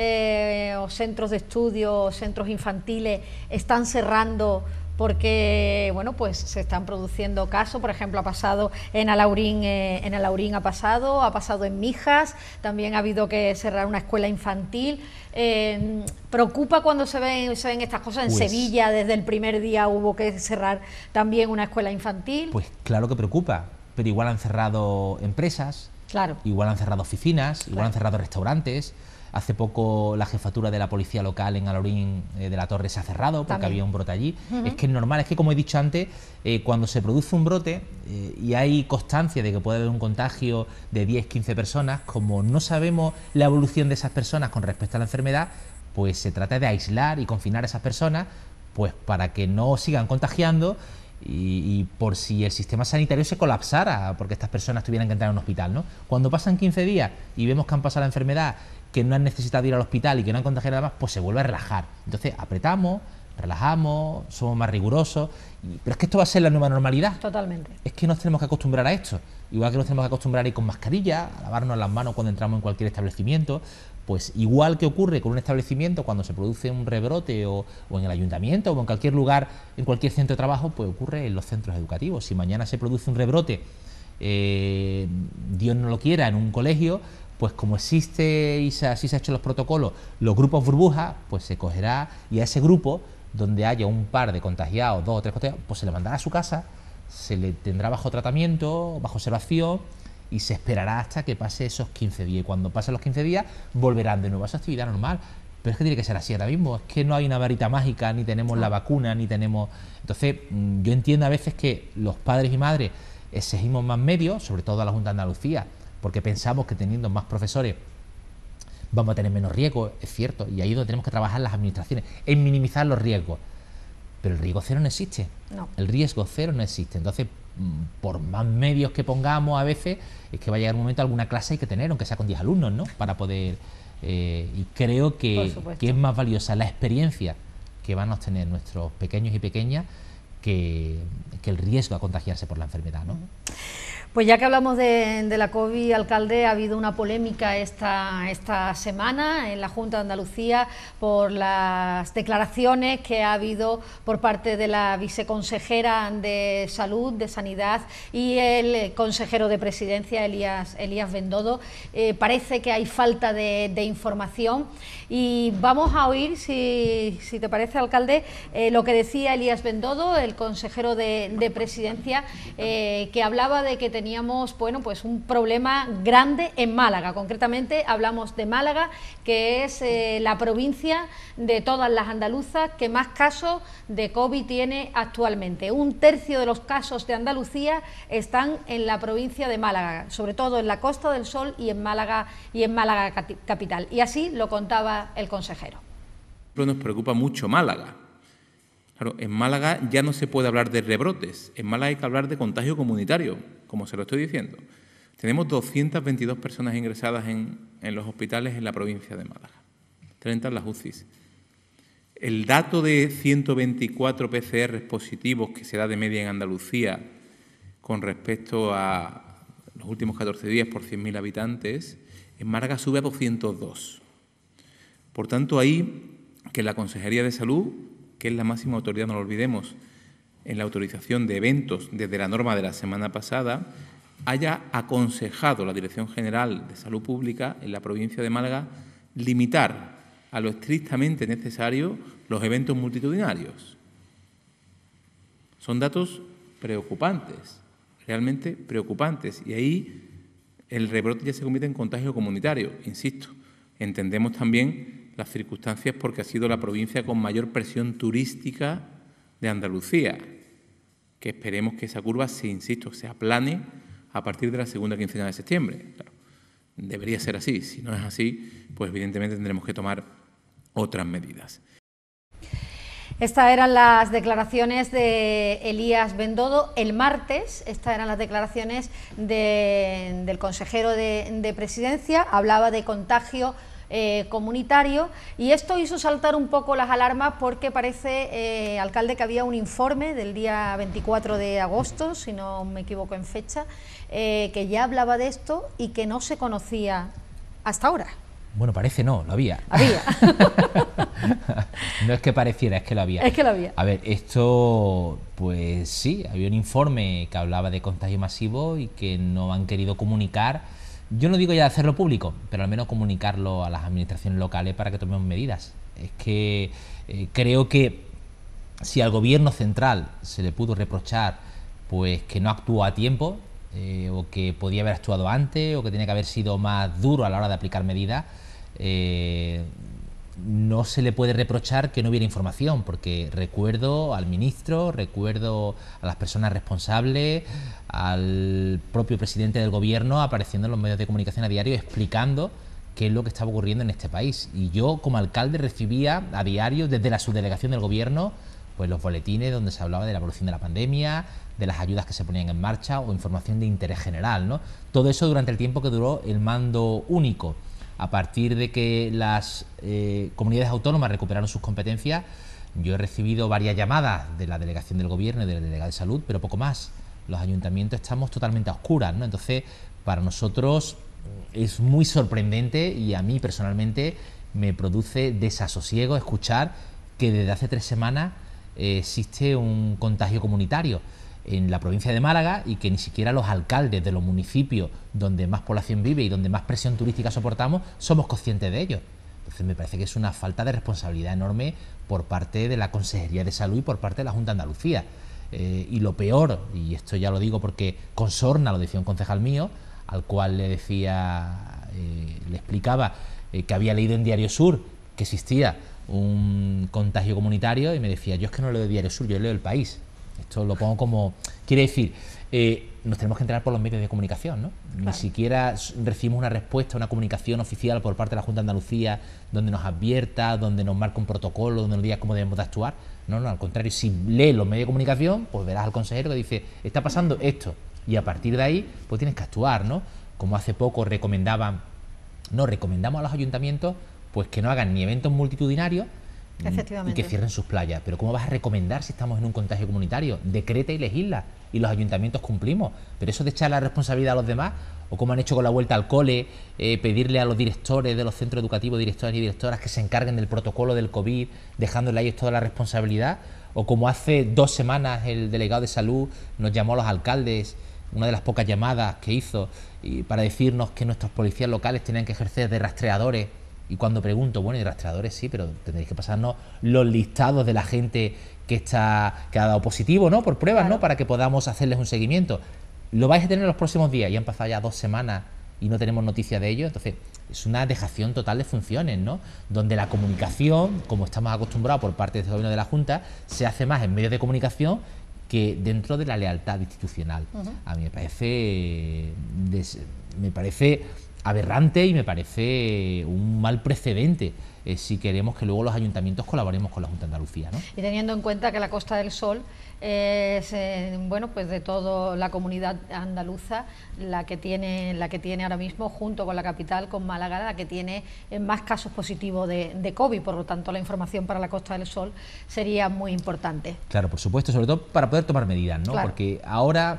eh, o centros de estudio, o centros infantiles están cerrando porque, bueno, pues se están produciendo casos. Por ejemplo, ha pasado en Alhaurín, eh, en Alhaurín ha pasado, ha pasado en Mijas, también ha habido que cerrar una escuela infantil. Eh, ¿Preocupa cuando se ven, se ven estas cosas? En Pues, Sevilla, desde el primer día hubo que cerrar también una escuela infantil. Pues claro que preocupa, pero igual han cerrado empresas, Claro. igual han cerrado oficinas, igual Claro. han cerrado restaurantes. Hace poco la jefatura de la policía local en Alhaurín eh, de la Torre se ha cerrado porque También. había un brote allí. Uh-huh. Es que es normal, es que como he dicho antes, eh, cuando se produce un brote eh, y hay constancia de que puede haber un contagio de diez, quince personas, como no sabemos la evolución de esas personas con respecto a la enfermedad, pues se trata de aislar y confinar a esas personas pues para que no sigan contagiando y, y por si el sistema sanitario se colapsara porque estas personas tuvieran que entrar en un hospital, ¿no? Cuando pasan quince días y vemos que han pasado la enfermedad, que no han necesitado ir al hospital y que no han contagiado nada más, pues se vuelve a relajar. Entonces apretamos, relajamos, somos más rigurosos, y, pero es que esto va a ser la nueva normalidad. Totalmente. Es que nos tenemos que acostumbrar a esto, igual que nos tenemos que acostumbrar a ir con mascarilla, a lavarnos las manos cuando entramos en cualquier establecimiento, pues igual que ocurre con un establecimiento cuando se produce un rebrote o, o en el ayuntamiento o en cualquier lugar, en cualquier centro de trabajo, pues ocurre en los centros educativos. Si mañana se produce un rebrote eh, Dios no lo quiera, en un colegio, pues como existe y se, así se han hecho los protocolos, los grupos burbujas, pues se cogerá y a ese grupo, donde haya un par de contagiados, dos o tres contagiados, pues se le mandará a su casa, se le tendrá bajo tratamiento, bajo observación y se esperará hasta que pase esos quince días. Y cuando pasen los quince días volverán de nuevo a su actividad normal. Pero es que tiene que ser así ahora mismo, es que no hay una varita mágica, ni tenemos la vacuna, ni tenemos... Entonces, yo entiendo a veces que los padres y madres exigimos más medios, sobre todo a la Junta de Andalucía, porque pensamos que teniendo más profesores vamos a tener menos riesgos, es cierto, y ahí es donde tenemos que trabajar las administraciones, en minimizar los riesgos. Pero el riesgo cero no existe, no. El riesgo cero no existe. Entonces, por más medios que pongamos a veces, es que va a llegar un momento, alguna clase hay que tener, aunque sea con diez alumnos, ¿no? Para poder... Eh, y creo que, que es más valiosa la experiencia que van a obtener nuestros pequeños y pequeñas que, que el riesgo a contagiarse por la enfermedad, ¿no? Pues ya que hablamos de, de la COVID, alcalde, ha habido una polémica esta, esta semana en la Junta de Andalucía por las declaraciones que ha habido por parte de la viceconsejera de Salud, de Sanidad, y el consejero de Presidencia, Elías, Elías Bendodo. Eh, parece que hay falta de, de información y vamos a oír, si, si te parece, alcalde, eh, lo que decía Elías Bendodo, el consejero de, de Presidencia, eh, que hablaba de que tenía teníamos, bueno, pues un problema grande en Málaga. Concretamente hablamos de Málaga, que es eh, la provincia de todas las andaluzas que más casos de COVID tiene actualmente. Un tercio de los casos de Andalucía están en la provincia de Málaga, sobre todo en la Costa del Sol y en Málaga y en Málaga capital. Y así lo contaba el consejero. Nos preocupa mucho Málaga. Claro, en Málaga ya no se puede hablar de rebrotes, en Málaga hay que hablar de contagio comunitario, como se lo estoy diciendo. Tenemos doscientas veintidós personas ingresadas en, en los hospitales en la provincia de Málaga, treinta en las U C Is. El dato de ciento veinticuatro P C R positivos que se da de media en Andalucía con respecto a los últimos catorce días por cien mil habitantes, en Málaga sube a doscientos dos. Por tanto, ahí que la Consejería de Salud, que es la máxima autoridad, no lo olvidemos, en la autorización de eventos desde la norma de la semana pasada, haya aconsejado a la Dirección General de Salud Pública en la provincia de Málaga limitar a lo estrictamente necesario los eventos multitudinarios. Son datos preocupantes, realmente preocupantes, y ahí el rebrote ya se convierte en contagio comunitario, insisto. Entendemos también las circunstancias porque ha sido la provincia con mayor presión turística de Andalucía, que esperemos que esa curva, se, insisto, se aplane a partir de la segunda quincena de septiembre. Claro, debería ser así. Si no es así, pues evidentemente tendremos que tomar otras medidas. Estas eran las declaraciones de Elías Bendodo el martes, estas eran las declaraciones de, del consejero de, de Presidencia, hablaba de contagio Eh, comunitario, y esto hizo saltar un poco las alarmas porque parece, eh, alcalde, que había un informe del día veinticuatro de agosto, si no me equivoco en fecha, eh, que ya hablaba de esto y que no se conocía hasta ahora. Bueno, parece no, lo había. Había. No es que pareciera, es que lo había. Es que lo había. A ver, esto, pues sí, había un informe que hablaba de contagio masivo y que no han querido comunicar. Yo no digo ya hacerlo público, pero al menos comunicarlo a las administraciones locales para que tomemos medidas. Es que eh, creo que si al gobierno central se le pudo reprochar pues que no actuó a tiempo, eh, o que podía haber actuado antes, o que tenía que haber sido más duro a la hora de aplicar medidas, eh, no se le puede reprochar que no hubiera información, porque recuerdo al ministro, recuerdo a las personas responsables, al propio presidente del gobierno apareciendo en los medios de comunicación a diario explicando qué es lo que estaba ocurriendo en este país. Y yo, como alcalde, recibía a diario desde la subdelegación del gobierno pues los boletines donde se hablaba de la evolución de la pandemia, de las ayudas que se ponían en marcha o información de interés general, ¿no? Todo eso durante el tiempo que duró el mando único. A partir de que las eh, comunidades autónomas recuperaron sus competencias, yo he recibido varias llamadas de la delegación del gobierno y de la delegada de salud, pero poco más. Los ayuntamientos estamos totalmente a oscuras, ¿no? Entonces, para nosotros es muy sorprendente y a mí personalmente me produce desasosiego escuchar que desde hace tres semanas eh, existe un contagio comunitario. en la provincia de Málaga y que ni siquiera los alcaldes de los municipios donde más población vive y donde más presión turística soportamos somos conscientes de ello. Entonces me parece que es una falta de responsabilidad enorme por parte de la Consejería de Salud y por parte de la Junta de Andalucía. Eh, y lo peor, y esto ya lo digo porque con sorna lo decía un concejal mío, al cual le decía, eh, le explicaba eh, que había leído en Diario Sur que existía un contagio comunitario y me decía, yo es que no leo Diario Sur, yo leo El País. Esto lo pongo como... Quiere decir, eh, nos tenemos que enterar por los medios de comunicación, ¿no? Claro. Ni siquiera recibimos una respuesta, una comunicación oficial por parte de la Junta de Andalucía donde nos advierta, donde nos marca un protocolo, donde nos diga cómo debemos de actuar. No, no, al contrario, si lees los medios de comunicación, pues verás al consejero que dice, está pasando esto, y a partir de ahí, pues tienes que actuar, ¿no? Como hace poco recomendaban, no, recomendamos a los ayuntamientos, pues que no hagan ni eventos multitudinarios, y que cierren sus playas. Pero ¿cómo vas a recomendar si estamos en un contagio comunitario? Decreta y legisla, y los ayuntamientos cumplimos. Pero eso de echar la responsabilidad a los demás, o como han hecho con la vuelta al cole, eh, pedirle a los directores de los centros educativos, directores y directoras, que se encarguen del protocolo del COVID, dejándole a ellos toda la responsabilidad, o como hace dos semanas el delegado de salud nos llamó a los alcaldes, una de las pocas llamadas que hizo, y para decirnos que nuestros policías locales tenían que ejercer de rastreadores. Y cuando pregunto, bueno, y rastreadores sí, pero tendréis que pasarnos los listados de la gente que está que ha dado positivo, ¿no? Por pruebas, claro, ¿no? Para que podamos hacerles un seguimiento. Lo vais a tener en los próximos días, y han pasado ya dos semanas y no tenemos noticia de ello. Entonces, es una dejación total de funciones, ¿no? Donde la comunicación, como estamos acostumbrados por parte del gobierno de la Junta, se hace más en medios de comunicación que dentro de la lealtad institucional. Uh-huh. A mí me parece... Des, me parece... aberrante y me parece un mal precedente eh, si queremos que luego los ayuntamientos colaboremos con la Junta de Andalucía, ¿no? Y teniendo en cuenta que la Costa del Sol eh, es eh, bueno, pues de toda la comunidad andaluza la que tiene la que tiene ahora mismo, junto con la capital, con Málaga, la que tiene más casos positivos de, de COVID, por lo tanto la información para la Costa del Sol sería muy importante. Claro, por supuesto, sobre todo para poder tomar medidas, ¿no? Claro. Porque ahora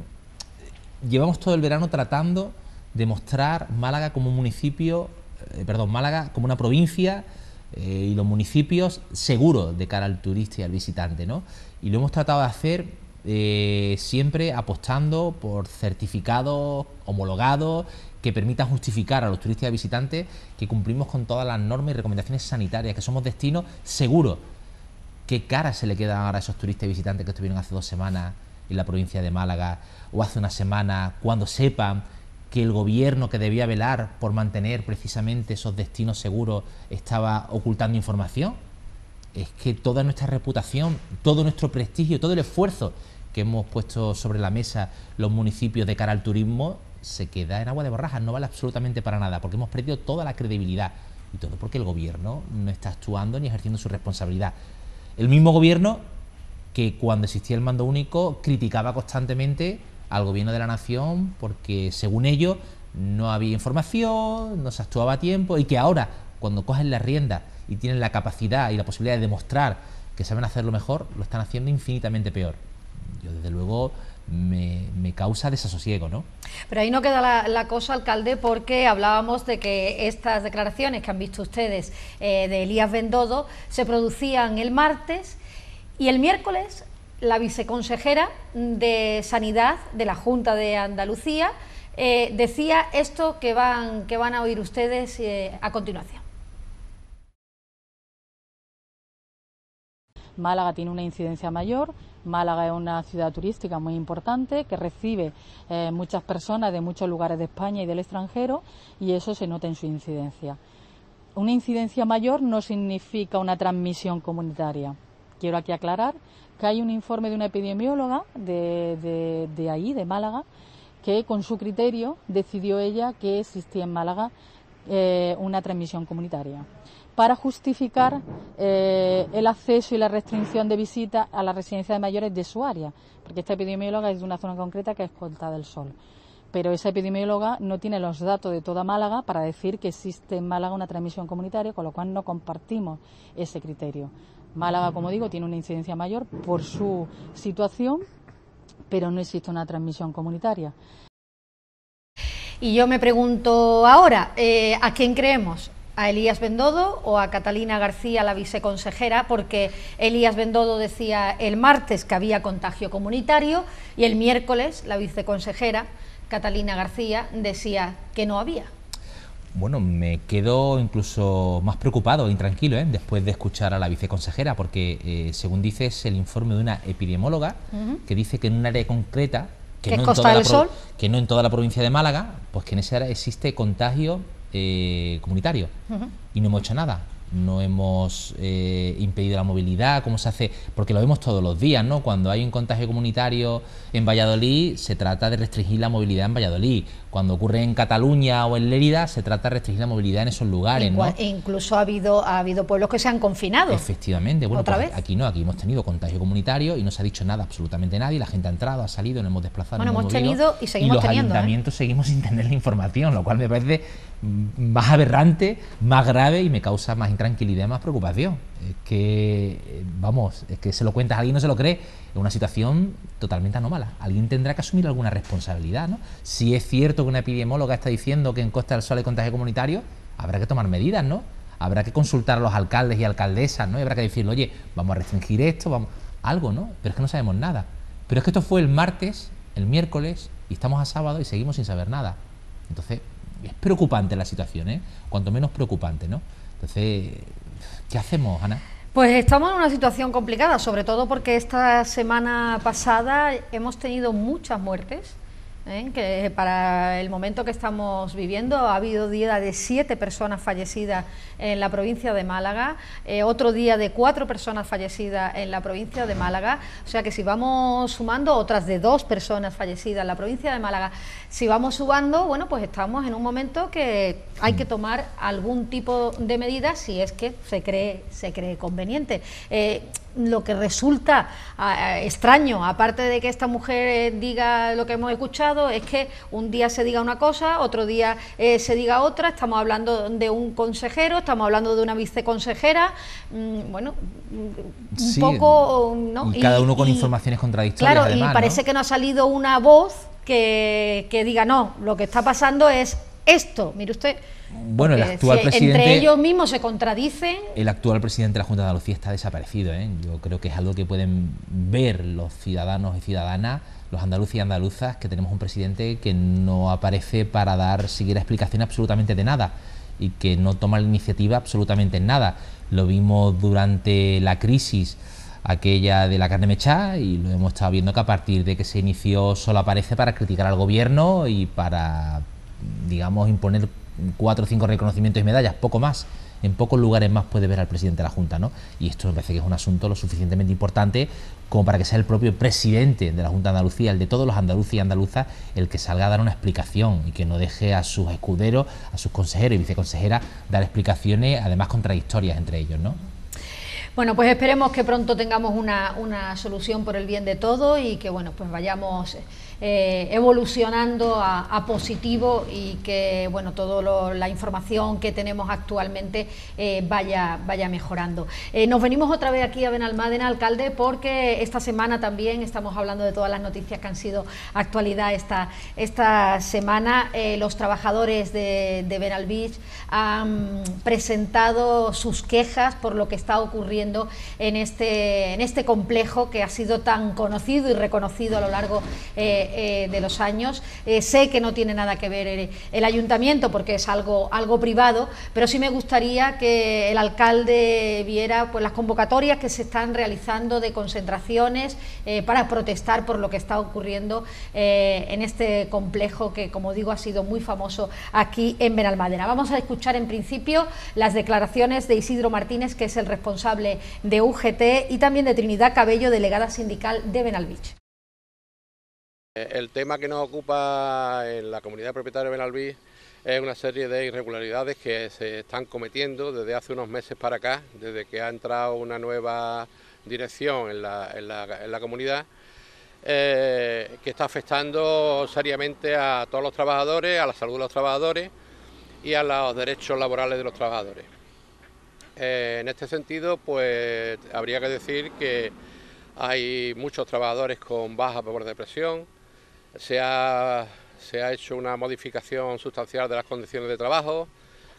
mmm, llevamos todo el verano tratando de mostrar Málaga como un municipio, eh, perdón, Málaga como una provincia eh, y los municipios seguros de cara al turista y al visitante, ¿no? Y lo hemos tratado de hacer eh, siempre apostando por certificados homologados que permitan justificar a los turistas y a visitantes que cumplimos con todas las normas y recomendaciones sanitarias, que somos destinos seguros. ¿Qué cara se le quedan ahora a esos turistas y visitantes que estuvieron hace dos semanas en la provincia de Málaga o hace una semana, cuando sepan que el gobierno, que debía velar por mantener precisamente esos destinos seguros, estaba ocultando información? Es que toda nuestra reputación, todo nuestro prestigio, todo el esfuerzo que hemos puesto sobre la mesa los municipios de cara al turismo se queda en agua de borrajas, no vale absolutamente para nada, porque hemos perdido toda la credibilidad, y todo porque el gobierno no está actuando ni ejerciendo su responsabilidad. El mismo gobierno que cuando existía el mando único criticaba constantemente al gobierno de la nación porque, según ellos, no había información, no se actuaba a tiempo, y que ahora, cuando cogen las riendas y tienen la capacidad y la posibilidad de demostrar que saben hacerlo mejor, lo están haciendo infinitamente peor. Yo, desde luego, me, me causa desasosiego, ¿no? Pero ahí no queda la, la cosa, alcalde, porque hablábamos de que estas declaraciones que han visto ustedes eh, de Elías Bendodo se producían el martes, y el miércoles la viceconsejera de Sanidad de la Junta de Andalucía eh, decía esto que van, que van a oír ustedes eh, a continuación. Málaga tiene una incidencia mayor. Málaga es una ciudad turística muy importante que recibe eh, muchas personas de muchos lugares de España y del extranjero, y eso se nota en su incidencia. Una incidencia mayor no significa una transmisión comunitaria. Quiero aquí aclarar que hay un informe de una epidemióloga de, de, de ahí, de Málaga, que con su criterio decidió ella que existía en Málaga eh, una transmisión comunitaria, para justificar eh, el acceso y la restricción de visita a la residencia de mayores de su área, porque esta epidemióloga es de una zona concreta que es Costa del Sol. Pero esa epidemióloga no tiene los datos de toda Málaga para decir que existe en Málaga una transmisión comunitaria, con lo cual no compartimos ese criterio. Málaga, como digo, tiene una incidencia mayor por su situación, pero no existe una transmisión comunitaria. Y yo me pregunto ahora, eh, ¿a quién creemos? a Elías Bendodo o a Catalina García, la viceconsejera, porque Elías Bendodo decía el martes que había contagio comunitario y el miércoles la viceconsejera Catalina García decía que no había. Bueno, me quedo incluso más preocupado e intranquilo ¿eh? después de escuchar a la viceconsejera, porque eh, según dice es el informe de una epidemióloga uh-huh. que dice que en un área concreta, que no, en toda la Sol? que no en toda la provincia de Málaga, pues que en esa área existe contagio eh, comunitario uh-huh. y no hemos hecho nada. No hemos eh, impedido la movilidad, ¿cómo se hace? Porque lo vemos todos los días, ¿no? Cuando hay un contagio comunitario en Valladolid, se trata de restringir la movilidad en Valladolid. Cuando ocurre en Cataluña o en Lérida, se trata de restringir la movilidad en esos lugares, Igual, ¿no? E incluso ha habido, ha habido pueblos que se han confinado. Efectivamente. Bueno, ¿Otra pues vez? Aquí no, aquí hemos tenido contagio comunitario y no se ha dicho nada, absolutamente nadie. La gente ha entrado, ha salido, nos hemos desplazado. Bueno, nos hemos movido, tenido y seguimos y los teniendo. ayuntamientos ¿eh? seguimos sin tener la información, lo cual me parece más aberrante, más grave y me causa más intranquilidad, más preocupación. Es que, vamos, es que se lo cuentas a alguien y no se lo cree. Es una situación totalmente anómala. Alguien tendrá que asumir alguna responsabilidad, ¿no? Si es cierto que una epidemióloga está diciendo que en Costa del Sol hay contagio comunitario, habrá que tomar medidas, ¿no? Habrá que consultar a los alcaldes y alcaldesas, ¿no? Y habrá que decirle, oye, vamos a restringir esto, vamos... algo, ¿no? Pero es que no sabemos nada. Pero es que esto fue el martes, el miércoles, y estamos a sábado y seguimos sin saber nada. Entonces, es preocupante la situación, ¿eh? Cuanto menos preocupante, ¿no? Entonces, ¿qué hacemos, Ana? Pues estamos en una situación complicada, sobre todo porque esta semana pasada hemos tenido muchas muertes, ¿eh? Que para el momento que estamos viviendo ha habido día de siete personas fallecidas en la provincia de Málaga, eh, otro día de cuatro personas fallecidas en la provincia de Málaga, o sea que si vamos sumando otras de dos personas fallecidas en la provincia de Málaga, si vamos sumando, bueno, pues estamos en un momento que hay que tomar algún tipo de medidas si es que se cree, se cree conveniente. Eh, lo que resulta uh, extraño, aparte de que esta mujer diga lo que hemos escuchado, es que un día se diga una cosa, otro día eh, se diga otra. Estamos hablando de un consejero, estamos hablando de una viceconsejera, mmm, bueno, un sí, poco, ¿no? Y cada uno con y, informaciones contradictorias. Claro, además, y parece ¿no? que no ha salido una voz que, que diga, no, lo que está pasando es esto, mire usted. Bueno, el actual si presidente... Entre ellos mismos se contradicen. El actual presidente de la Junta de Andalucía está desaparecido, ¿eh? Yo creo que es algo que pueden ver los ciudadanos y ciudadanas, los andaluces y andaluzas, que tenemos un presidente que no aparece para dar siquiera explicación absolutamente de nada y que no toma la iniciativa absolutamente en nada. Lo vimos durante la crisis aquella de la carne mechada y lo hemos estado viendo que a partir de que se inició solo aparece para criticar al gobierno y para, digamos, imponer cuatro o cinco reconocimientos y medallas, poco más. En pocos lugares más puede ver al presidente de la Junta, ¿no? Y esto me parece que es un asunto lo suficientemente importante como para que sea el propio presidente de la Junta de Andalucía, el de todos los andaluces y andaluzas, el que salga a dar una explicación y que no deje a sus escuderos, a sus consejeros y viceconsejeras dar explicaciones, además contradictorias entre ellos, ¿no? Bueno, pues esperemos que pronto tengamos una, una solución por el bien de todos y que, bueno, pues vayamos eh, evolucionando a, a positivo y que, bueno, toda la información que tenemos actualmente eh, vaya, vaya mejorando. Eh, nos venimos otra vez aquí a Benalmádena, alcalde, porque esta semana también estamos hablando de todas las noticias que han sido actualidad esta, esta semana. Eh, los trabajadores de, de Benalbich han presentado sus quejas por lo que está ocurriendo en este, en este complejo que ha sido tan conocido y reconocido a lo largo eh, eh, de los años. Eh, sé que no tiene nada que ver el, el ayuntamiento porque es algo, algo privado, pero sí me gustaría que el alcalde viera pues, las convocatorias que se están realizando de concentraciones eh, para protestar por lo que está ocurriendo eh, en este complejo que, como digo, ha sido muy famoso aquí en Benalmádena. Vamos a escuchar en principio las declaraciones de Isidro Martínez, que es el responsable de U G T, y también de Trinidad Cabello, delegada sindical de Benalbich. El tema que nos ocupa en la comunidad propietaria de Benalbich es una serie de irregularidades que se están cometiendo desde hace unos meses para acá, desde que ha entrado una nueva dirección en la, en la, en la comunidad, eh, que está afectando seriamente a todos los trabajadores, a la salud de los trabajadores y a los derechos laborales de los trabajadores. Eh, en este sentido, pues habría que decir que hay muchos trabajadores con baja por depresión, se ha, se ha hecho una modificación sustancial de las condiciones de trabajo,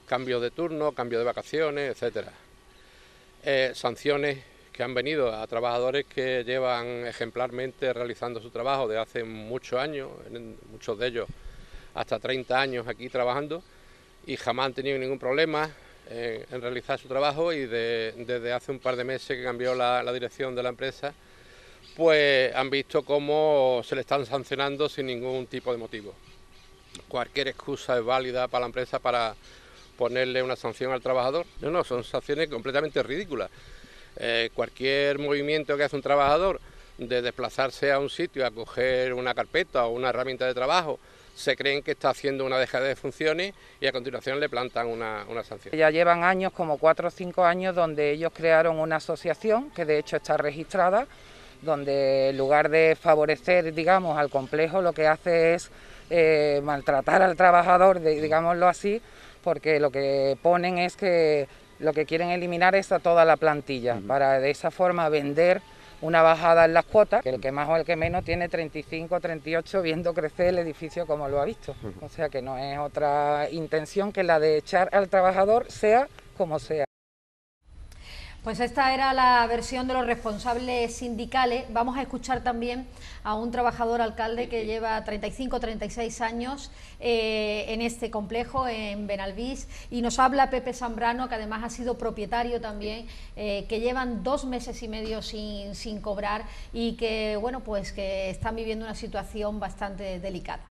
cambio de turno, cambio de vacaciones, etcétera. Eh, sanciones que han venido a trabajadores que llevan ejemplarmente realizando su trabajo de hace muchos años, muchos de ellos hasta treinta años aquí trabajando, y jamás han tenido ningún problema en, en realizar su trabajo, y de, desde hace un par de meses que cambió la, la dirección de la empresa, pues han visto cómo se le están sancionando sin ningún tipo de motivo. Cualquier excusa es válida para la empresa para ponerle una sanción al trabajador. No, no, son sanciones completamente ridículas. Eh, cualquier movimiento que hace un trabajador de desplazarse a un sitio a coger una carpeta o una herramienta de trabajo, se creen que está haciendo una dejadez de funciones y a continuación le plantan una, una sanción. Ya llevan años, como cuatro o cinco años, donde ellos crearon una asociación que de hecho está registrada, donde en lugar de favorecer, digamos, al complejo, lo que hace es eh, maltratar al trabajador, de, digámoslo así, porque lo que ponen es que lo que quieren eliminar es a toda la plantilla, uh-huh. para de esa forma vender una bajada en las cuotas, que el que más o el que menos tiene treinta y cinco, treinta y ocho, viendo crecer el edificio como lo ha visto. Uh-huh. O sea que no es otra intención que la de echar al trabajador, sea como sea. Pues esta era la versión de los responsables sindicales. Vamos a escuchar también a un trabajador alcalde que lleva treinta y cinco, treinta y seis años eh, en este complejo, en Benalbís, y nos habla Pepe Zambrano, que además ha sido propietario también, eh, que llevan dos meses y medio sin, sin cobrar y que, bueno, pues que están viviendo una situación bastante delicada.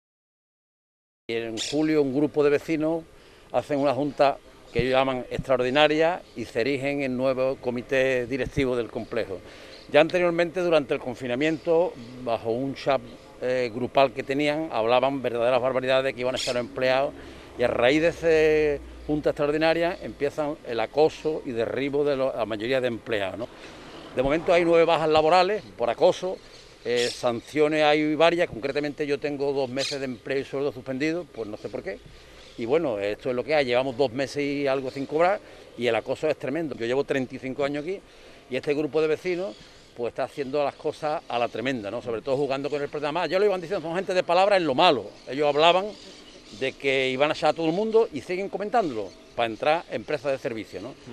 En julio un grupo de vecinos hacen una junta que ellos llaman extraordinaria y se erigen el nuevo comité directivo del complejo. Ya anteriormente, durante el confinamiento, bajo un chat eh, grupal que tenían, hablaban verdaderas barbaridades de que iban a estar empleados, y a raíz de esa junta extraordinaria empiezan el acoso y derribo de lo, la mayoría de empleados, ¿no? De momento hay nueve bajas laborales por acoso, eh, sanciones hay varias, concretamente yo tengo dos meses de empleo y sueldo suspendido, pues no sé por qué. Y bueno, esto es lo que hay, llevamos dos meses y algo sin cobrar y el acoso es tremendo. Yo llevo treinta y cinco años aquí y este grupo de vecinos pues está haciendo las cosas a la tremenda, ¿no? Sobre todo jugando con el problema. Ya lo iban diciendo, son gente de palabra en lo malo. Ellos hablaban de que iban a echar a todo el mundo y siguen comentándolo para entrar en empresas de servicio, ¿no?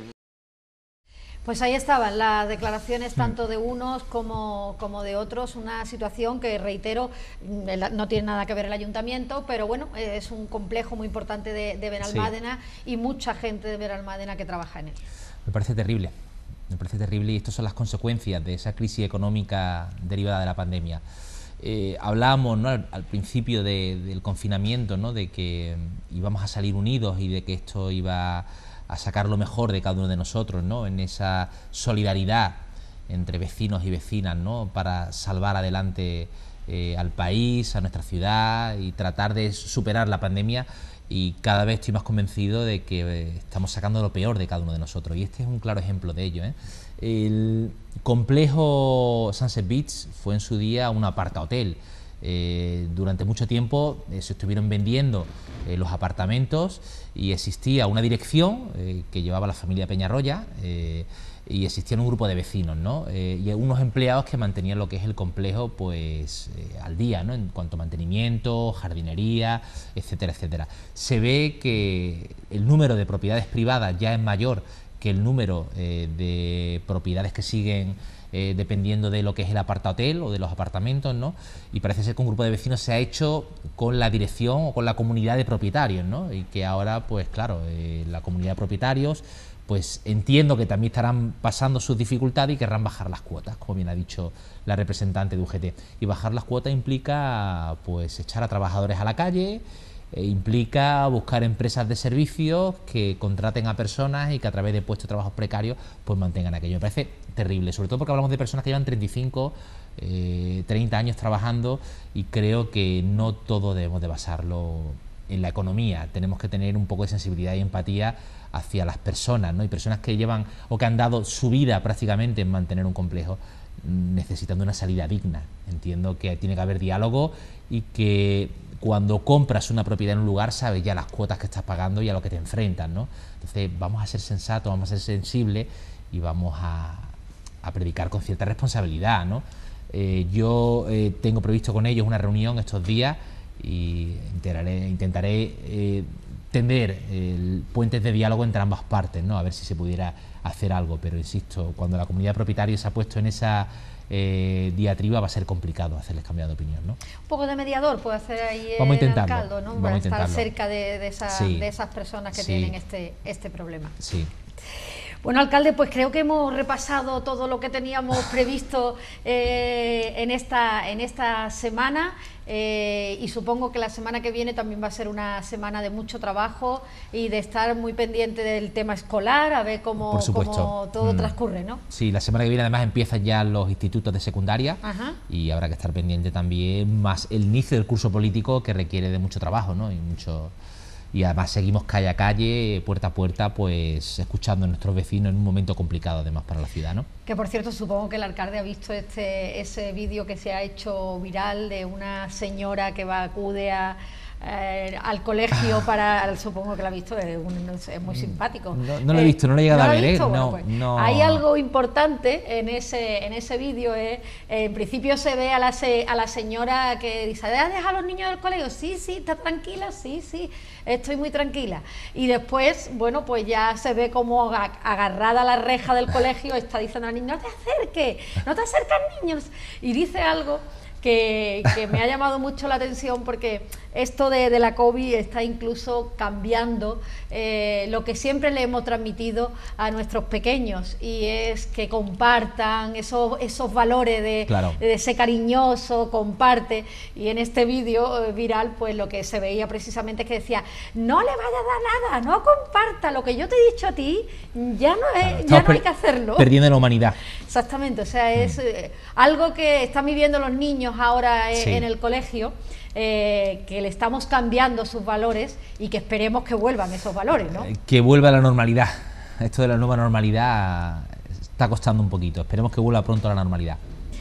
Pues ahí estaban las declaraciones tanto de unos como, como de otros, una situación que, reitero, no tiene nada que ver el ayuntamiento, pero bueno, es un complejo muy importante de, de Benalmádena, sí. Y mucha gente de Benalmádena que trabaja en él. Me parece terrible, me parece terrible y estas son las consecuencias de esa crisis económica derivada de la pandemia. Eh, hablábamos, ¿no?, al, al principio de, del confinamiento, ¿no?, de que íbamos a salir unidos y de que esto iba a sacar lo mejor de cada uno de nosotros, ¿no?, en esa solidaridad entre vecinos y vecinas, ¿no?, para salvar adelante eh, al país, a nuestra ciudad y tratar de superar la pandemia, y cada vez estoy más convencido de que eh, estamos sacando lo peor de cada uno de nosotros, y este es un claro ejemplo de ello, ¿eh? El complejo Sunset Beach fue en su día un apartahotel. Eh, durante mucho tiempo eh, se estuvieron vendiendo eh, los apartamentos y existía una dirección eh, que llevaba la familia Peñarroya eh, y existía un grupo de vecinos, ¿no? Eh, y unos empleados que mantenían lo que es el complejo pues eh, al día, ¿no?, en cuanto a mantenimiento, jardinería, etcétera, etcétera. Se ve que el número de propiedades privadas ya es mayor que el número eh, de propiedades que siguen Eh, dependiendo de lo que es el apartahotel o de los apartamentos, ¿no? Y parece ser que un grupo de vecinos se ha hecho con la dirección o con la comunidad de propietarios, ¿no? Y que ahora, pues claro, eh, la comunidad de propietarios, pues entiendo que también estarán pasando sus dificultades y querrán bajar las cuotas, como bien ha dicho la representante de U G T. Y bajar las cuotas implica, pues, echar a trabajadores a la calle, E implica buscar empresas de servicios que contraten a personas y que a través de puestos de trabajo precarios pues mantengan aquello. Me parece terrible, sobre todo porque hablamos de personas que llevan treinta y cinco, eh, treinta años trabajando, y creo que no todo debemos de basarlo en la economía. Tenemos que tener un poco de sensibilidad y empatía hacia las personas, ¿no? Y personas que llevan o que han dado su vida prácticamente en mantener un complejo, necesitando una salida digna. Entiendo que tiene que haber diálogo y que cuando compras una propiedad en un lugar sabes ya las cuotas que estás pagando y a lo que te enfrentas, ¿no? Entonces vamos a ser sensatos, vamos a ser sensibles y vamos a, a predicar con cierta responsabilidad, ¿no? Eh, yo eh, tengo previsto con ellos una reunión estos días y intentaré, intentaré eh, tender eh, puentes de diálogo entre ambas partes, ¿no? A ver si se pudiera hacer algo, pero insisto, cuando la comunidad de propietarios se ha puesto en esa eh, diatriba va a ser complicado hacerles cambiar de opinión, ¿no? Un poco de mediador puede hacer ahí Vamos a el intentarlo, alcalde, ¿no? vamos Para a estar intentarlo. cerca de, de, esa, Sí. de esas personas que Sí. tienen este, este problema. Sí. Bueno, alcalde, pues creo que hemos repasado todo lo que teníamos previsto eh, en, esta, en esta semana eh, y supongo que la semana que viene también va a ser una semana de mucho trabajo y de estar muy pendiente del tema escolar, a ver cómo, Por supuesto. cómo todo Mm. transcurre, ¿no? Sí, la semana que viene además empiezan ya los institutos de secundaria. Ajá. Y habrá que estar pendiente también más el inicio del curso político, que requiere de mucho trabajo, ¿no? Y mucho y además seguimos calle a calle, puerta a puerta, pues escuchando a nuestros vecinos en un momento complicado además para la ciudad, ¿no? Que por cierto, supongo que el alcalde ha visto este ese vídeo que se ha hecho viral de una señora que va acude a Eh, al colegio para, supongo que lo ha visto, es, un, es muy simpático. No, no lo he visto, no lo he llegado ¿no a lo ver, ha visto? ¿eh? Bueno, No, pues, no. hay algo importante en ese en ese vídeo, eh, en principio se ve a la, se, a la señora que dice, ¿has dejado a los niños del colegio? Sí, sí, ¿está tranquila? Sí, sí, estoy muy tranquila. Y después, bueno, pues ya se ve como agarrada a la reja del colegio, está diciendo al niño, no te acerques, no te acerques niños, y dice algo Que, que me ha llamado mucho la atención, porque esto de, de la COVID está incluso cambiando eh, lo que siempre le hemos transmitido a nuestros pequeños, y es que compartan esos, esos valores de, claro. de ser cariñoso, comparte. Y en este vídeo eh, viral, pues lo que se veía precisamente es que decía, no le vaya a dar nada, no comparta, lo que yo te he dicho a ti ya no, es, claro, ya no hay que hacerlo. Perdiendo la humanidad. Exactamente, o sea, es eh, algo que están viviendo los niños ahora eh, Sí. en el colegio, eh, que le estamos cambiando sus valores y que esperemos que vuelvan esos valores, ¿no? Que vuelva a la normalidad. Esto de la nueva normalidad está costando un poquito. Esperemos que vuelva pronto a la normalidad.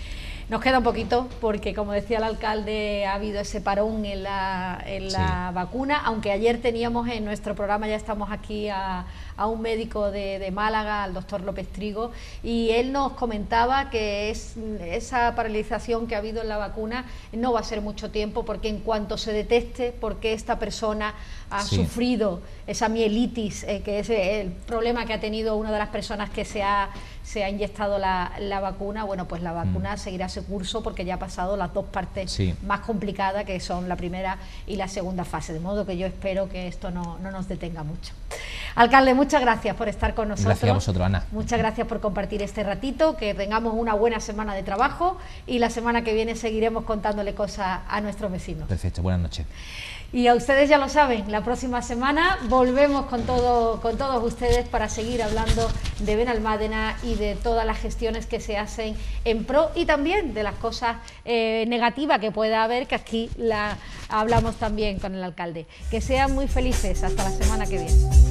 Nos queda un poquito porque, como decía el alcalde, ha habido ese parón en la, en la Sí. vacuna, aunque ayer teníamos en nuestro programa, ya estamos aquí a, a un médico de, de Málaga, al doctor López Trigo, y él nos comentaba que es, esa paralización que ha habido en la vacuna no va a ser mucho tiempo, porque en cuanto se detecte por qué esta persona ha Sí. sufrido esa mielitis, eh, que es el problema que ha tenido una de las personas que se ha, se ha inyectado la, la vacuna, bueno, pues la vacuna mm. seguirá su curso, porque ya ha pasado las dos partes sí. más complicadas, que son la primera y la segunda fase, de modo que yo espero que esto no, no nos detenga mucho. Alcalde, muchas gracias por estar con nosotros. Gracias a vosotros, Ana. Muchas gracias por compartir este ratito, que tengamos una buena semana de trabajo, y la semana que viene seguiremos contándole cosas a nuestros vecinos. Perfecto, buenas noches. Y a ustedes ya lo saben, la próxima semana volvemos con, todo, con todos ustedes para seguir hablando de Benalmádena y de todas las gestiones que se hacen en pro, y también de las cosas eh, negativas que pueda haber, que aquí la hablamos también con el alcalde. Que sean muy felices, hasta la semana que viene.